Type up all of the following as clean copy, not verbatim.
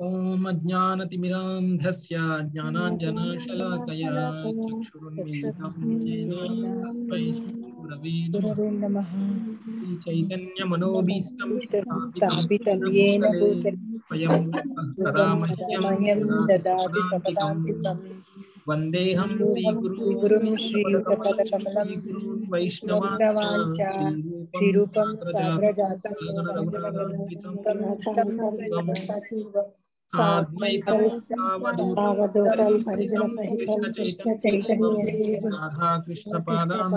ओम अज्ञानतिमिरान्धस्य ज्ञानाञ्जनशलाकया चक्षुरुन्मीलितं येन तस्मै श्रीगुरवे नमः। श्रीचैतन्यमनोभीष्टं स्थापितं येन भूतले स्वयं तदा मह्यं ददाति पदान्तिकम् स्वपदान्तिकं वन्देऽहं श्रीगुरुं श्रीयुतपदकमलं श्रीगुरून् वैष्णवांश्च वैष्णवाञ्च श्रीरूपं श्रीरूपं साग्रजातं साग्रजातं सहगणरघुनाथान्वितं तं सजीवं साद्वैतं सावधूतं परिजनसहितं कृष्णचैतन्यदेवं राधा कृष्णपादान्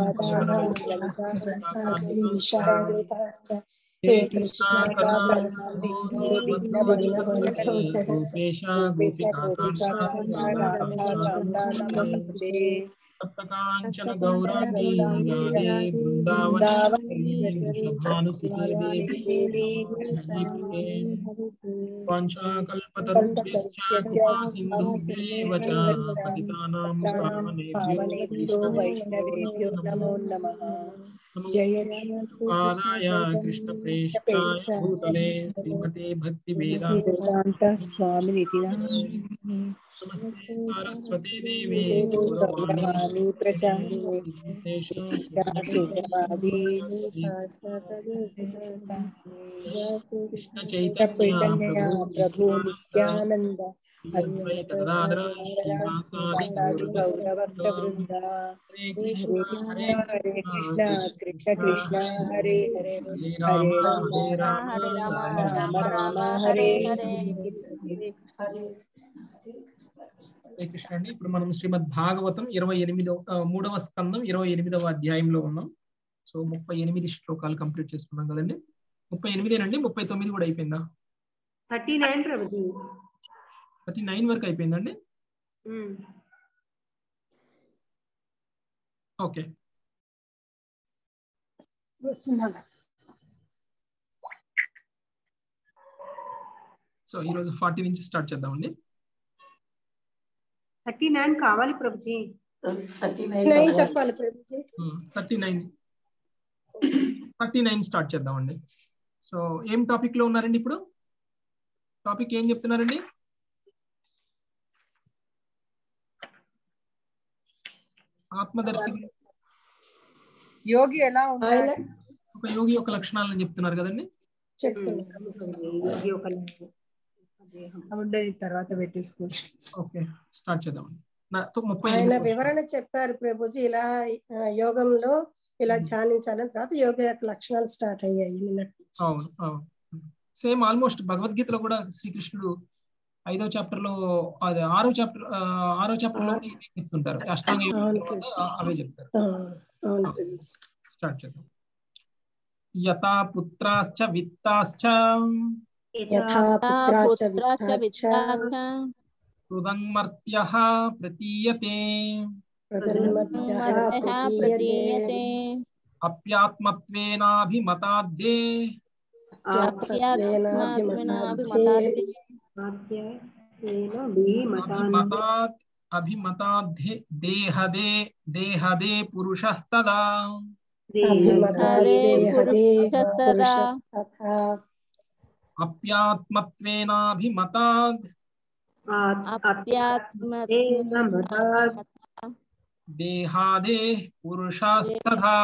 कृष्णपादाश्च हे कृष्णा करुणा सिन्धो विघ्नविघ्नहरते गोपेश गोपिकान्त राधा नमस्ते सप्तकाञ्चन गौराङ्गी राधे वृन्दावनेश्वरी वृषभानुसुते देवी प्रणमामि वाञ्छाकल्पतरुभ्यश्च कृपा सिन्धुभ्यैव च पतितानां पावनेभ्यो वैष्णवेभ्यो नमो नमः। नमो जय पादाय कृष्णप्रेष्ठाय भूतले श्रीमते वेदांत स्वामी नमस्ते सारस्वती देवी गौरवाणी प्रचारिणे कृष्ण चैतन्य चैतन्य प्रभु प्रभु नित्यानंद नित्यानंद अद्वैत गदाधर श्रीवासादि गौरभक्त गौरभक्तवृंद वृंदा हरे हरे कृष्णा कृष्ण कृष्ण कृष्ण हरे हरे हरे राम हरे राम राम राम हरे हरे హరే కృష్ణ అండి. ఇప్పుడు మనం శ్రీమద్ భాగవతం 28వ స్కందం 28వ అధ్యాయంలో ఉన్నాం. సో 38 శ్లోకాలు కంప్లీట్ చేసుకున్నాం కదండి. 38 అండి. 39 కూడా అయిపోయిందా? 39 ప్రభుజీ. 39 వరకు అయిపోయిందండి. ఓకే. సో ఈరోజు 40 నుంచి స్టార్ట్ చేద్దామండి. 39 కావాలి ప్రభుజీ. 39 చెప్పాలి ప్రభుజీ. 39 స్టార్ట్ చేద్దామండి. సో ఏం టాపిక్ లో ఉన్నారండి ఇప్పుడు? టాపిక్ ఏం చెప్తున్నారండి? ఆత్మదర్శి యోగి ఎలా ఉంటాడు? ఒక యోగి యొక్క లక్షణాలను చెప్తున్నారు కదండి. తర్వాత పెట్టేసుకోవచ్చు. ఓకే, స్టార్ట్ చేద్దామండి. ఆయన వివరణ చెప్పారు ప్రభుజీ. ఇలా యోగంలో ఇలా ధ్యానించాలని, తర్వాత యోగ యొక్క లక్షణాలు స్టార్ట్ అయ్యాయి. అవును అవును, సేమ్ ఆల్మోస్ట్ భగవద్గీతలో కూడా శ్రీకృష్ణుడు 5వ చాప్టర్ లో, అదే 6వ చాప్టర్ లో చెప్తుంటారు. అష్టాంగ అవే చెప్తారు. స్టార్ట్ చేద్దాం. యథా పుత్రాశ్చ విత్తాశ్చ హృదంమర్త్యః ప్రతీయతే అప్యాత్మత్వేనాభిమతాద్దే దేహదే పురుషః తదా అప్యాత్మత్వేనాభిమతాద్ దేహాదే పురుషస్తథా.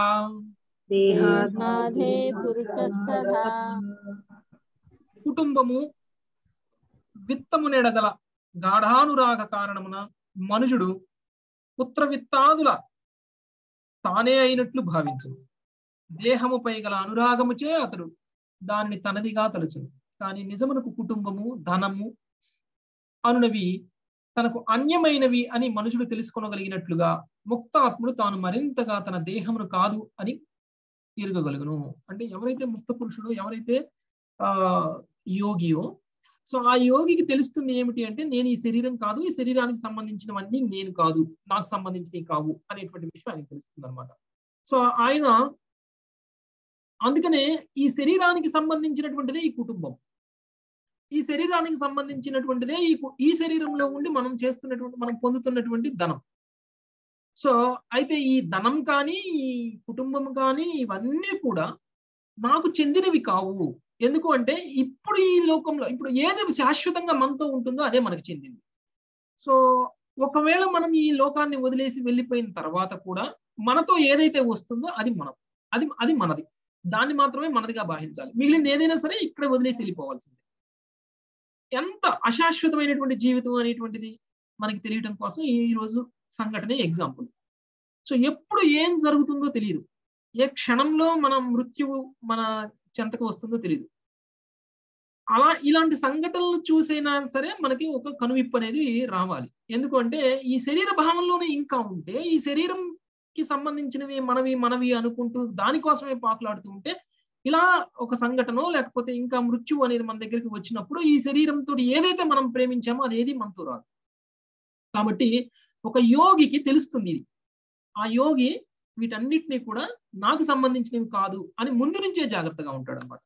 కుటుంబము విత్తము నెడగల గాఢానురాగ కారణమున మనుజుడు పుత్ర విత్తాదుల తానే అయినట్లు భావించును. దేహముపై గల అనురాగముచే అతడు దానిని తనదిగా తలుచును. కానీ నిజమునకు కుటుంబము, ధనము అనునవి తనకు అన్యమైనవి అని మనుషుడు తెలుసుకొనగలిగినట్లుగా ముక్తాత్ముడు తాను మరింతగా తన దేహమును కాదు అని ఎరుగగలుగును. అంటే ఎవరైతే ముక్త పురుషుడో, ఎవరైతే యోగియో, సో ఆ యోగికి తెలుస్తుంది ఏమిటి అంటే, నేను ఈ శరీరం కాదు, ఈ శరీరానికి సంబంధించినవన్నీ నేను కాదు, నాకు సంబంధించినవి కావు అనేటువంటి విషయం ఆయనకు తెలుస్తుంది అనమాట. సో ఆయన అందుకనే ఈ శరీరానికి సంబంధించినటువంటిదే ఈ కుటుంబం, ఈ శరీరానికి సంబంధించినటువంటిదే ఈ శరీరంలో ఉండి మనం చేస్తున్నటువంటి, మనం పొందుతున్నటువంటి ధనం. సో అయితే ఈ ధనం కానీ, ఈ కుటుంబం కానీ, ఇవన్నీ కూడా నాకు చెందినవి కావు. ఎందుకు అంటే ఇప్పుడు ఈ లోకంలో ఇప్పుడు ఏది శాశ్వతంగా మనతో ఉంటుందో అదే మనకు చెందింది. సో ఒకవేళ మనం ఈ లోకాన్ని వదిలేసి వెళ్ళిపోయిన తర్వాత కూడా మనతో ఏదైతే వస్తుందో అది మనం, అది మనది, దాన్ని మాత్రమే మనదిగా భావించాలి. మిగిలింది ఏదైనా సరే ఇక్కడే వదిలేసి వెళ్ళిపోవాల్సిందే. ఎంత అశాశ్వతమైనటువంటి జీవితం అనేటువంటిది మనకి తెలియటం కోసం ఈ రోజు సంఘటనే ఎగ్జాంపుల్. సో ఎప్పుడు ఏం జరుగుతుందో తెలియదు, ఏ క్షణంలో మన మృత్యువు మన చెంతకు వస్తుందో తెలియదు. అలా ఇలాంటి సంఘటనలు చూసైనా సరే మనకి ఒక కనువిప్పు అనేది రావాలి. ఎందుకంటే ఈ శరీర భావంలోనే ఇంకా ఉంటే, ఈ శరీరంకి సంబంధించినవి మనవి అనుకుంటూ దానికోసమే పాకులాడుతూ ఉంటే, ఇలా ఒక సంఘటన లేకపోతే ఇంకా మృత్యువు అనేది మన దగ్గరికి వచ్చినప్పుడు ఈ శరీరంతో ఏదైతే మనం ప్రేమించామో అదేది మనతో రాదు. కాబట్టి ఒక యోగికి తెలుస్తుంది ఇది. ఆ యోగి వీటన్నిటినీ కూడా నాకు సంబంధించినవి కాదు అని ముందు నుంచే జాగ్రత్తగా ఉంటాడు అన్నమాట.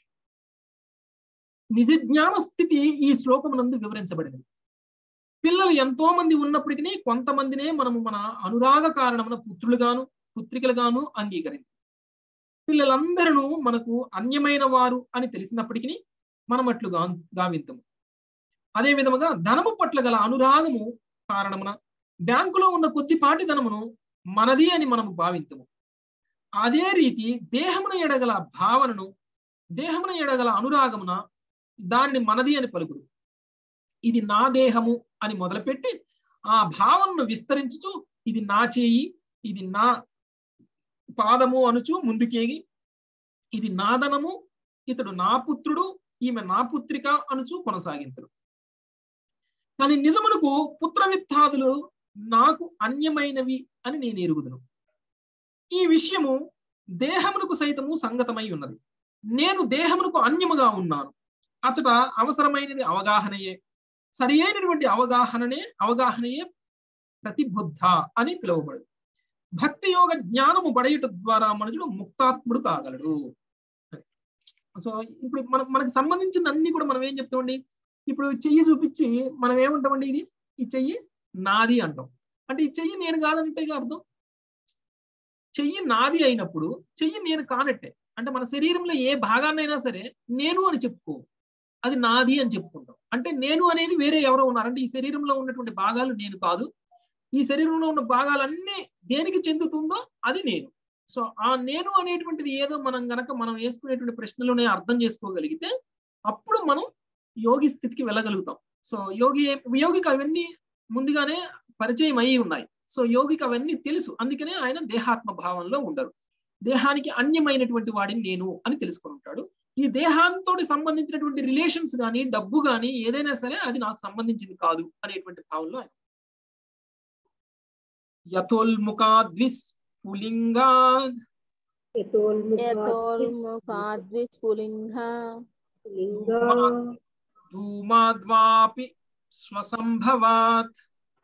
నిజ జ్ఞాన స్థితి ఈ శ్లోకమునందు వివరించబడినది. పిల్లలు ఎంతో మంది ఉన్నప్పటికీ కొంతమందినే మనము మన అనురాగ కారణమున పుత్రులుగాను పుత్రికలుగాను అంగీకరించాం. పిల్లలందరూ మనకు అన్యమైన వారు అని తెలిసినప్పటికీ మనమట్లు గావింతము. అదే విధముగా ధనము పట్ల గల అనురాగము కారణమున బ్యాంకులో ఉన్న కొద్దిపాటి ధనమును మనది అని మనము భావించము. అదే రీతి దేహమున ఎడగల భావనను, దేహమున ఎడగల అనురాగమున దానిని మనది అని పలుకుదు. ఇది నా దేహము అని మొదలుపెట్టి ఆ భావనను విస్తరించుచు ఇది నా చేయి, ఇది నా పాదము అనుచు ముందుకేగి, ఇది నా ధనము, ఇతడు నా పుత్రుడు, ఈమె నా పుత్రిక అనుచు కొనసాగించడు. కానీ నిజమునకు పుత్రవిత్తాదులు నాకు అన్యమైనవి అని నేను ఎరుగుదును. ఈ విషయము దేహమునకు సైతము సంగతమై ఉన్నది. నేను దేహమునకు అన్యముగా ఉన్నాను. అచట అవసరమైనది అవగాహనయే, సరి అయినటువంటి అవగాహనయే ప్రతిబుద్ధ అని పిలువబడు. భక్తి యోగ జ్ఞానము బడయుట ద్వారా మనుషుడు ముక్తాత్ముడు కాగలడు. సో ఇప్పుడు మనకు సంబంధించిన అన్ని కూడా మనం ఏం చెప్తామండి, ఇప్పుడు చెయ్యి చూపించి మనం ఏమంటామండి, ఇది ఈ చెయ్యి నాది అంటాం. అంటే ఈ చెయ్యి నేను కాదంటే అర్థం. చెయ్యి నాది అయినప్పుడు చెయ్యి నేను కానట్టే. అంటే మన శరీరంలో ఏ భాగాన్నైనా సరే నేను అని చెప్పుకో, అది నాది అని చెప్పుకుంటాం. అంటే నేను అనేది వేరే ఎవరో ఉన్నారంటే ఈ శరీరంలో ఉన్నటువంటి భాగాలు నేను కాదు. ఈ శరీరంలో ఉన్న భాగాలన్నీ దేనికి చెందుతుందో అది నేను. సో ఆ నేను అనేటువంటిది ఏదో మనం వేసుకునేటువంటి ప్రశ్నలోనే అర్థం చేసుకోగలిగితే అప్పుడు మనం యోగి స్థితికి వెళ్ళగలుగుతాం. సో యోగికి అవన్నీ ముందుగానే పరిచయం అయి ఉన్నాయి. సో యోగికి అవన్నీ తెలుసు. అందుకనే ఆయన దేహాత్మ భావంలో ఉండరు. దేహానికి అన్యమైనటువంటి వాడిని నేను అని తెలుసుకొని ఉంటాడు. ఈ దేహాంతో సంబంధించినటువంటి రిలేషన్స్ కానీ డబ్బు కానీ ఏదైనా సరే అది నాకు సంబంధించింది కాదు అనేటువంటి భావంలో ఆయన. యథోల్ముఖాద్విస్ పులింగాద్ ధూమాద్వాపి స్వసంభవాత్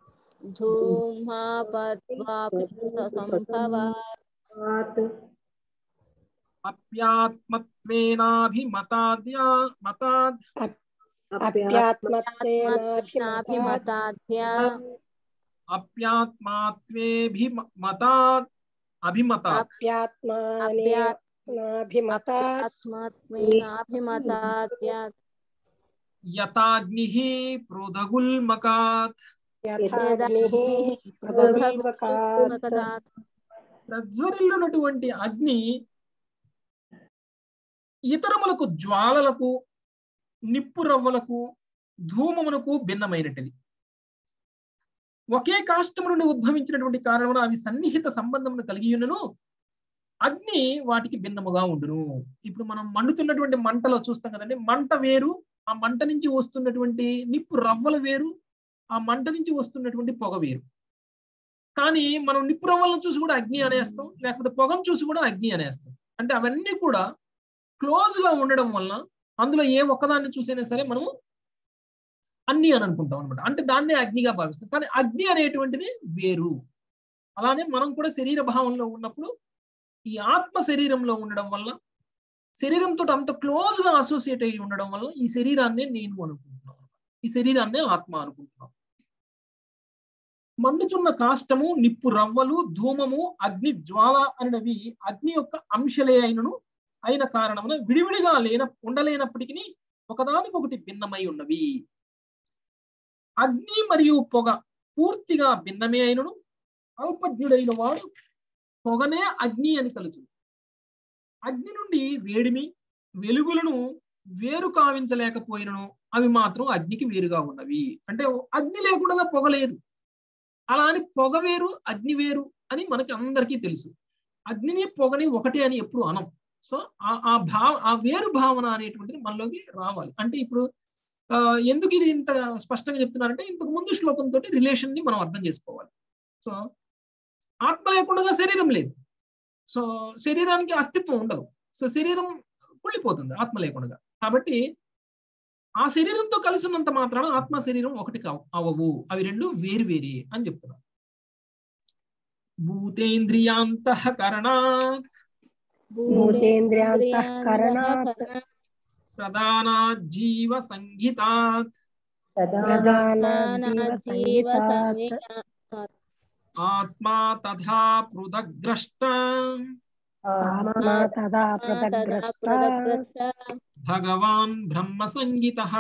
యథాగ్నిః పృథగుల్మకాత్ ప్రజ్వరిల్లునటువంటి అగ్ని ఇతరములకు జ్వాలలకు, నిప్పు రవ్వలకు, ధూమమునకు భిన్నమైనటిది. ఒకే కాష్టము నుండి ఉద్భవించినటువంటి కారణమున అవి సన్నిహిత సంబంధమును కలిగి ఉన్నను అగ్ని వాటికి భిన్నముగా ఉండును. ఇప్పుడు మనం మండుతున్నటువంటి మంటలో చూస్తాం కదండి, మంట వేరు, ఆ మంట నుంచి వస్తున్నటువంటి నిప్పు రవ్వలు వేరు, ఆ మంట నుంచి వస్తున్నటువంటి పొగ వేరు. కానీ మనం నిప్పు రవ్వలను చూసి కూడా అగ్ని అనేస్తాం, లేకపోతే పొగను చూసి కూడా అగ్ని అనేస్తాం. అంటే అవన్నీ కూడా క్లోజ్ గా ఉండడం వలన అందులో ఏ ఒక్కదాన్ని చూసైనా సరే మనము అన్ని అని అనుకుంటాం అనమాట. అంటే దాన్నే అగ్నిగా భావిస్తాం. కానీ అగ్ని అనేటువంటిది వేరు. అలానే మనం కూడా శరీర భావంలో ఉన్నప్పుడు ఈ ఆత్మ శరీరంలో ఉండడం వల్ల, శరీరంతో అంత క్లోజ్ గా అసోసియేట్ అయ్యి ఉండడం వల్ల ఈ శరీరాన్నే నేను అనుకుంటున్నాం, ఈ శరీరాన్నే ఆత్మ అనుకుంటున్నాం. మండుచున్న కాష్టము, నిప్పు రవ్వలు, ధూమము, అగ్ని జ్వాల అనేవి అగ్ని యొక్క అంశలే అయినను అయిన కారణమున విడివిడిగా ఉండలేనప్పటికీ ఒకదానికొకటి భిన్నమై ఉన్నవి. అగ్ని మరియు పొగ పూర్తిగా భిన్నమే అయినను అల్పజ్ఞుడైన వాడు పొగనే అగ్ని అని తలుచు. అగ్ని నుండి వేడిమి వెలుగులను వేరు కావించలేకపోయినను అవి మాత్రం అగ్నికి వేరుగా ఉన్నవి. అంటే అగ్ని లేకుండా పొగ లేదు. అలా అని పొగ వేరు అగ్ని వేరు అని మనకి అందరికీ తెలుసు. అగ్నిని పొగని ఒకటే అని ఎప్పుడు అనం. సో ఆ వేరు భావన అనేటువంటిది మనలోకి రావాలి. అంటే ఇప్పుడు ఎందుకు ఇది ఇంత స్పష్టంగా చెప్తున్నారంటే ఇంతకు ముందు శ్లోకంతో రిలేషన్ ని మనం అర్థం చేసుకోవాలి. సో ఆత్మ లేకుండా శరీరం లేదు. సో శరీరానికి అస్తిత్వం ఉండదు. సో శరీరం కుళ్ళిపోతుంది ఆత్మ లేకుండా. కాబట్టి ఆ శరీరంతో కలిసి ఉన్నంత మాత్రాన ఆత్మ శరీరం ఒకటి అవ్వవు. అవి రెండు వేరు వేరే అని చెప్తున్నారు. భూతేంద్రియాంతఃకరణాత్ ప్రధాన జీవ సంహితాత్ ఆత్మా తథా పృథగ్ద్రష్ట భగవాన్ బ్రహ్మ సంహితః.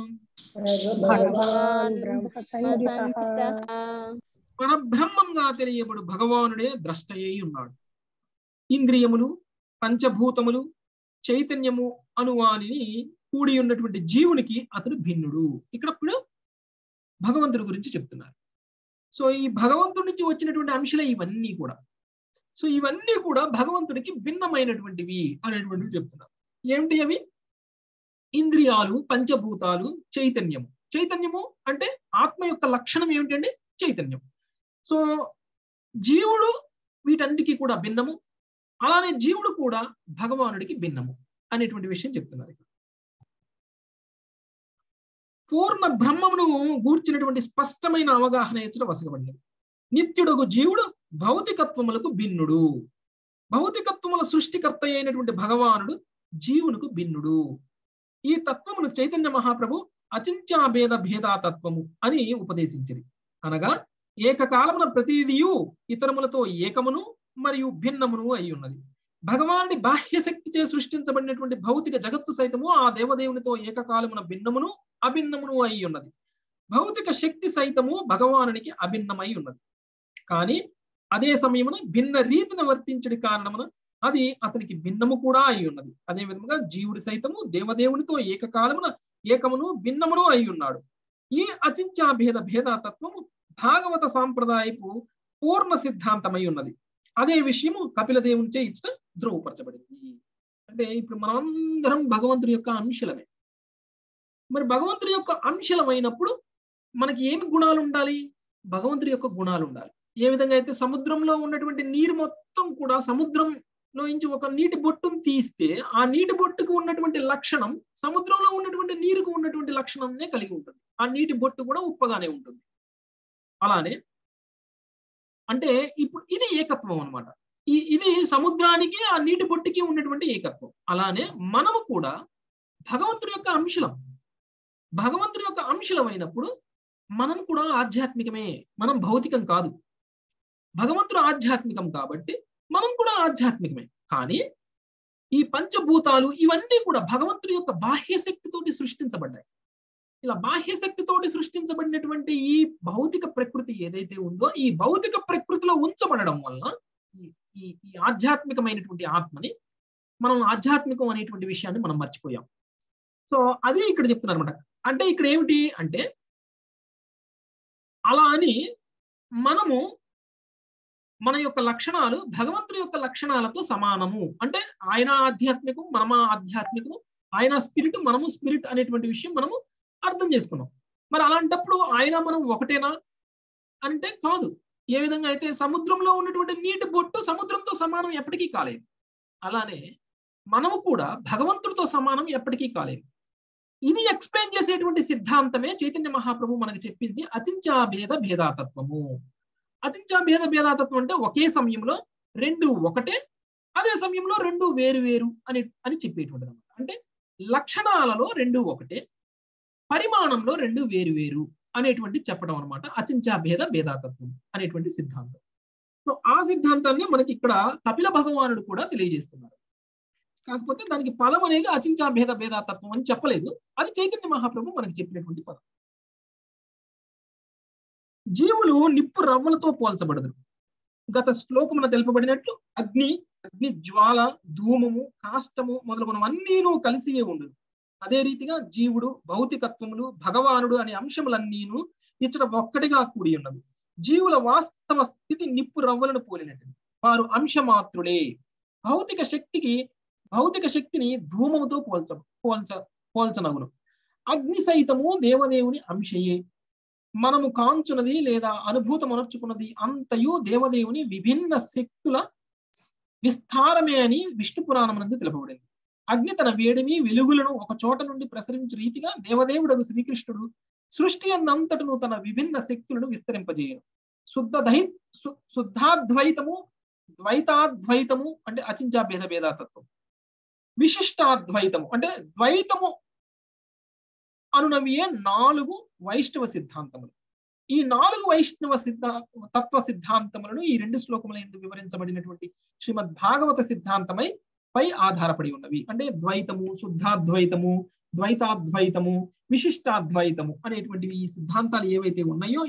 పరబ్రహ్మంగా తెలియబడు భగవానుడే ద్రష్ట అయి ఉన్నాడు. ఇంద్రియములు పంచభూతములు చైతన్యము అనువానిని కూడి ఉన్నటువంటి జీవునికి అతడు భిన్నుడు. ఇక్కడ ఇప్పుడు భగవంతుడి గురించి చెప్తున్నారు. సో ఈ భగవంతుడి నుంచి వచ్చినటువంటి అంశాలే ఇవన్నీ కూడా. సో ఇవన్నీ కూడా భగవంతుడికి భిన్నమైనటువంటివి అనేటువంటివి చెప్తున్నారు. ఏమిటి అవి? ఇంద్రియాలు, పంచభూతాలు, చైతన్యము. చైతన్యము అంటే ఆత్మ యొక్క లక్షణం ఏమిటంటే చైతన్యం. సో జీవుడు వీటన్నిటికీ కూడా భిన్నము. అలానే జీవుడు కూడా భగవానుడికి భిన్నము అనేటువంటి విషయం చెప్తున్నారు. పూర్ణ బ్రహ్మమును గూర్చినటువంటి స్పష్టమైన అవగాహన ఎచ్చట వసగబడినది. నిత్యుడగు జీవుడు భౌతికత్వములకు భిన్నుడు. భౌతికత్వముల సృష్టికర్త అయినటువంటి భగవానుడు జీవునికి భిన్నుడు. ఈ తత్వమును చైతన్య మహాప్రభు అచింత్యాభేద భేదాతత్వము అని ఉపదేశించింది. అనగా ఏకకాలమున ప్రతిదియు ఇతరములతో ఏకమును మరియు భిన్నమును అయి ఉన్నది. భగవానుడి బాహ్యశక్తి చే సృష్టించబడినటువంటి భౌతిక జగత్తు సైతము ఆ దేవదేవునితో ఏకకాలమున భిన్నమును అభిన్నమును అయి ఉన్నది. భౌతిక శక్తి సైతము భగవానునికి అభిన్నమై ఉన్నది. కానీ అదే సమయమున భిన్న రీతిని వర్తించడి కారణమున అది అతనికి భిన్నము కూడా అయి ఉన్నది. అదే విధముగా జీవుడి సైతము దేవదేవునితో ఏకకాలమున ఏకమును భిన్నమును అయి ఉన్నాడు. ఈ అచింత్యాభేద భేదాతత్వము భాగవత సాంప్రదాయపు పూర్ణ సిద్ధాంతమై ఉన్నది. అదే విషయము కపిల దేవునిచే ఇచ్చట ధ్రువపరచబడింది. అంటే ఇప్పుడు మనందరం భగవంతుడి యొక్క అంశలమే. మరి భగవంతుడి యొక్క అంశలమైనప్పుడు మనకి ఏమి గుణాలు ఉండాలి? భగవంతుడి యొక్క గుణాలు ఉండాలి. ఏ విధంగా అయితే సముద్రంలో ఉన్నటువంటి నీరు మొత్తం కూడా సముద్రంలో నుంచి ఒక నీటి బొట్టును తీస్తే ఆ నీటి బొట్టుకు ఉన్నటువంటి లక్షణం సముద్రంలో ఉన్నటువంటి నీరుకు ఉన్నటువంటి లక్షణంనే కలిగి ఉంటుంది. ఆ నీటి బొట్టు కూడా ఉప్పగానే ఉంటుంది. అలానే అంటే ఇప్పుడు ఇది ఏకత్వం అన్నమాట. ఇది సముద్రానికి ఆ నీటి బొట్టుకి ఉన్నటువంటి ఏకత్వం. అలానే మనము కూడా భగవంతుడి యొక్క అంశలం. భగవంతుడి యొక్క అంశలమైనప్పుడు మనం కూడా ఆధ్యాత్మికమే. మనం భౌతికం కాదు. భగవంతుడు ఆధ్యాత్మికం కాబట్టి మనం కూడా ఆధ్యాత్మికమే. కానీ ఈ పంచభూతాలు ఇవన్నీ కూడా భగవంతుడి యొక్క బాహ్య శక్తితోటి సృష్టించబడ్డాయి. ఇలా బాహ్య శక్తితోటి సృష్టించబడినటువంటి ఈ భౌతిక ప్రకృతి ఏదైతే ఉందో ఈ భౌతిక ప్రకృతిలో ఉంచబడడం వలన ఈ ఆధ్యాత్మికమైనటువంటి ఆత్మని మనం ఆధ్యాత్మికం అనేటువంటి విషయాన్ని మనం మర్చిపోయాం. సో అదే ఇక్కడ చెప్తున్నారు అనమాట. అంటే ఇక్కడ ఏమిటి అంటే అలా అని మనము మన యొక్క లక్షణాలు భగవంతుడి యొక్క లక్షణాలతో సమానము. అంటే ఆయన ఆధ్యాత్మికం, మనమ ఆధ్యాత్మికము, ఆయన స్పిరిట్, మనము స్పిరిట్ అనేటువంటి విషయం మనము అర్థం చేసుకున్నాం. మరి అలాంటప్పుడు ఆయన మనం ఒకటేనా అంటే కాదు. ఏ విధంగా అయితే సముద్రంలో ఉన్నటువంటి నీటి బొట్టు సముద్రంతో సమానం ఎప్పటికీ కాలేదు, అలానే మనము కూడా భగవంతుడితో సమానం ఎప్పటికీ కాలేదు. ఇది ఎక్స్ప్లెయిన్ చేసేటువంటి సిద్ధాంతమే చైతన్య మహాప్రభు మనకు చెప్పింది అచింత్యాభేద భేదాతత్వము. అచింత్యాభేద భేదాతత్వం అంటే ఒకే సమయంలో రెండు ఒకటే, అదే సమయంలో రెండు వేరు వేరు అని చెప్పేటువంటిది అనమాట. అంటే లక్షణాలలో రెండు ఒకటే, పరిమాణంలో రెండు వేరు వేరు అనేటువంటి చెప్పడం అనమాట అచింత్యాభేద భేదాతత్వం అనేటువంటి సిద్ధాంతం. సో ఆ సిద్ధాంతాన్ని మనకి ఇక్కడ కపిల భగవానుడు కూడా తెలియజేస్తున్నారు. కాకపోతే దానికి పదం అనేది అచించా భేద భేదాతత్వం అని చెప్పలేదు. అది చైతన్య మహాప్రభు మనకి చెప్పినటువంటి పదం. జీవులు నిప్పు రవ్వలతో పోల్చబడదు. గత శ్లోకమున తెలుపబడినట్లు అగ్ని, అగ్ని జ్వాల, ధూమము, కాష్టము మొదలగునవన్నీను కలిసియే ఉండును. అదే రీతిగా జీవుడు, భౌతికత్వములు, భగవానుడు అనే అంశములన్నీను ఇచ్చట ఒక్కటిగా కూడి ఉన్నవి. జీవుల వాస్తవ స్థితి నిప్పు రవ్వలను పోలినట్టు. వారు అంశమాత్రులే. భౌతిక శక్తిని ధూమముతో పోల్చనగును. అగ్ని సైతము దేవదేవుని అంశయే. మనము కాంచున్నది లేదా అనుభూతమనర్చుకున్నది అంతయు దేవదేవుని విభిన్న శక్తుల విస్తారమే అని విష్ణు పురాణమునందు తెలుపబడింది. అగ్ని తన వేడిమి వెలుగులను ఒక చోట నుండి ప్రసరించు రీతిగా దేవదేవుడు శ్రీకృష్ణుడు సృష్టి అంతటను తన విభిన్న శక్తులను విస్తరింపజేయను. శుద్ధాద్వైతము, ద్వైతాద్వైతము అంటే అచించా భేద భేదాతత్వం, విశిష్టాద్వైతము అంటే ద్వైతము అనునవియే 4 వైష్ణవ సిద్ధాంతములు. ఈ 4 వైష్ణవ తత్వ సిద్ధాంతములను ఈ 2 శ్లోకముల యందు వివరించబడినటువంటి శ్రీమద్ భాగవత సిద్ధాంతమై పై ఆధారపడి ఉన్నవి. అంటే ద్వైతము, శుద్ధాద్వైతము, ద్వైతాద్వైతము, విశిష్టాద్వైతము అనేటువంటివి ఈ సిద్ధాంతాలు ఏవైతే ఉన్నాయో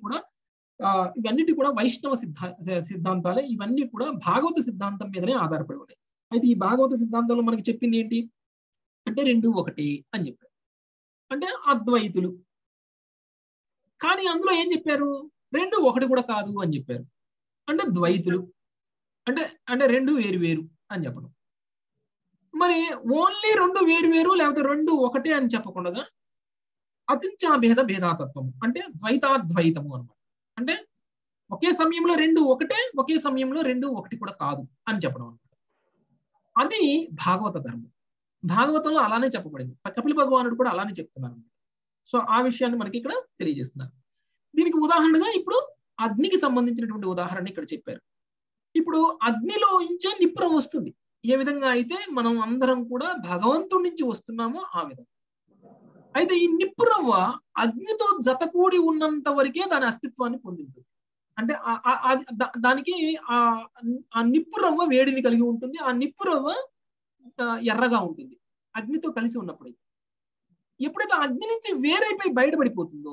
ఇవన్నిటి కూడా వైష్ణవ సిద్ధాంతాలే. ఇవన్నీ కూడా భాగవత సిద్ధాంతం మీదనే ఆధారపడి ఉన్నాయి. అయితే ఈ భాగవత సిద్ధాంతంలో మనకి చెప్పింది ఏంటి అంటే 2 ఒకటే అని చెప్పారు, అంటే అద్వైతులు. కానీ అందులో ఏం చెప్పారు, 2 ఒకటి కూడా కాదు అని చెప్పారు, అంటే ద్వైతులు, అంటే 2 వేరు వేరు అని చెప్పడం. మరి ఓన్లీ 2 వేరు వేరు లేకపోతే 2 ఒకటే అని చెప్పకుండా అచించా భేద భేదాతత్వము అంటే ద్వైతాద్వైతము అన్నమాట. అంటే ఒకే సమయంలో 2 ఒకటే, ఒకే సమయంలో 2 ఒకటి కూడా కాదు అని చెప్పడం అనమాట. అది భాగవత ధర్మం. భాగవతంలో అలానే చెప్పబడింది. కపిల భగవానుడు కూడా అలానే చెప్తున్నారు. సో ఆ విషయాన్ని మనకి ఇక్కడ తెలియజేస్తున్నారు. దీనికి ఉదాహరణగా ఇప్పుడు అగ్నికి సంబంధించినటువంటి ఉదాహరణ ఇక్కడ చెప్పారు. ఇప్పుడు అగ్నిలో ఇంచే నిప్పు వస్తుంది. ఏ విధంగా అయితే మనం అందరం కూడా భగవంతుడి నుంచి వస్తున్నామో ఆ విధంగా. అయితే ఈ నిప్పు రవ్వ అగ్నితో జతకూడి ఉన్నంత వరకే దాని అస్తిత్వాన్ని పొందింటుంది. అంటే దానికి ఆ నిప్పు రవ్వ వేడిని కలిగి ఉంటుంది. ఆ నిప్పు రవ్వ ఎర్రగా ఉంటుంది అగ్నితో కలిసి ఉన్నప్పుడు. ఎప్పుడైతే అగ్ని నుంచి వేరైపోయి బయటపడిపోతుందో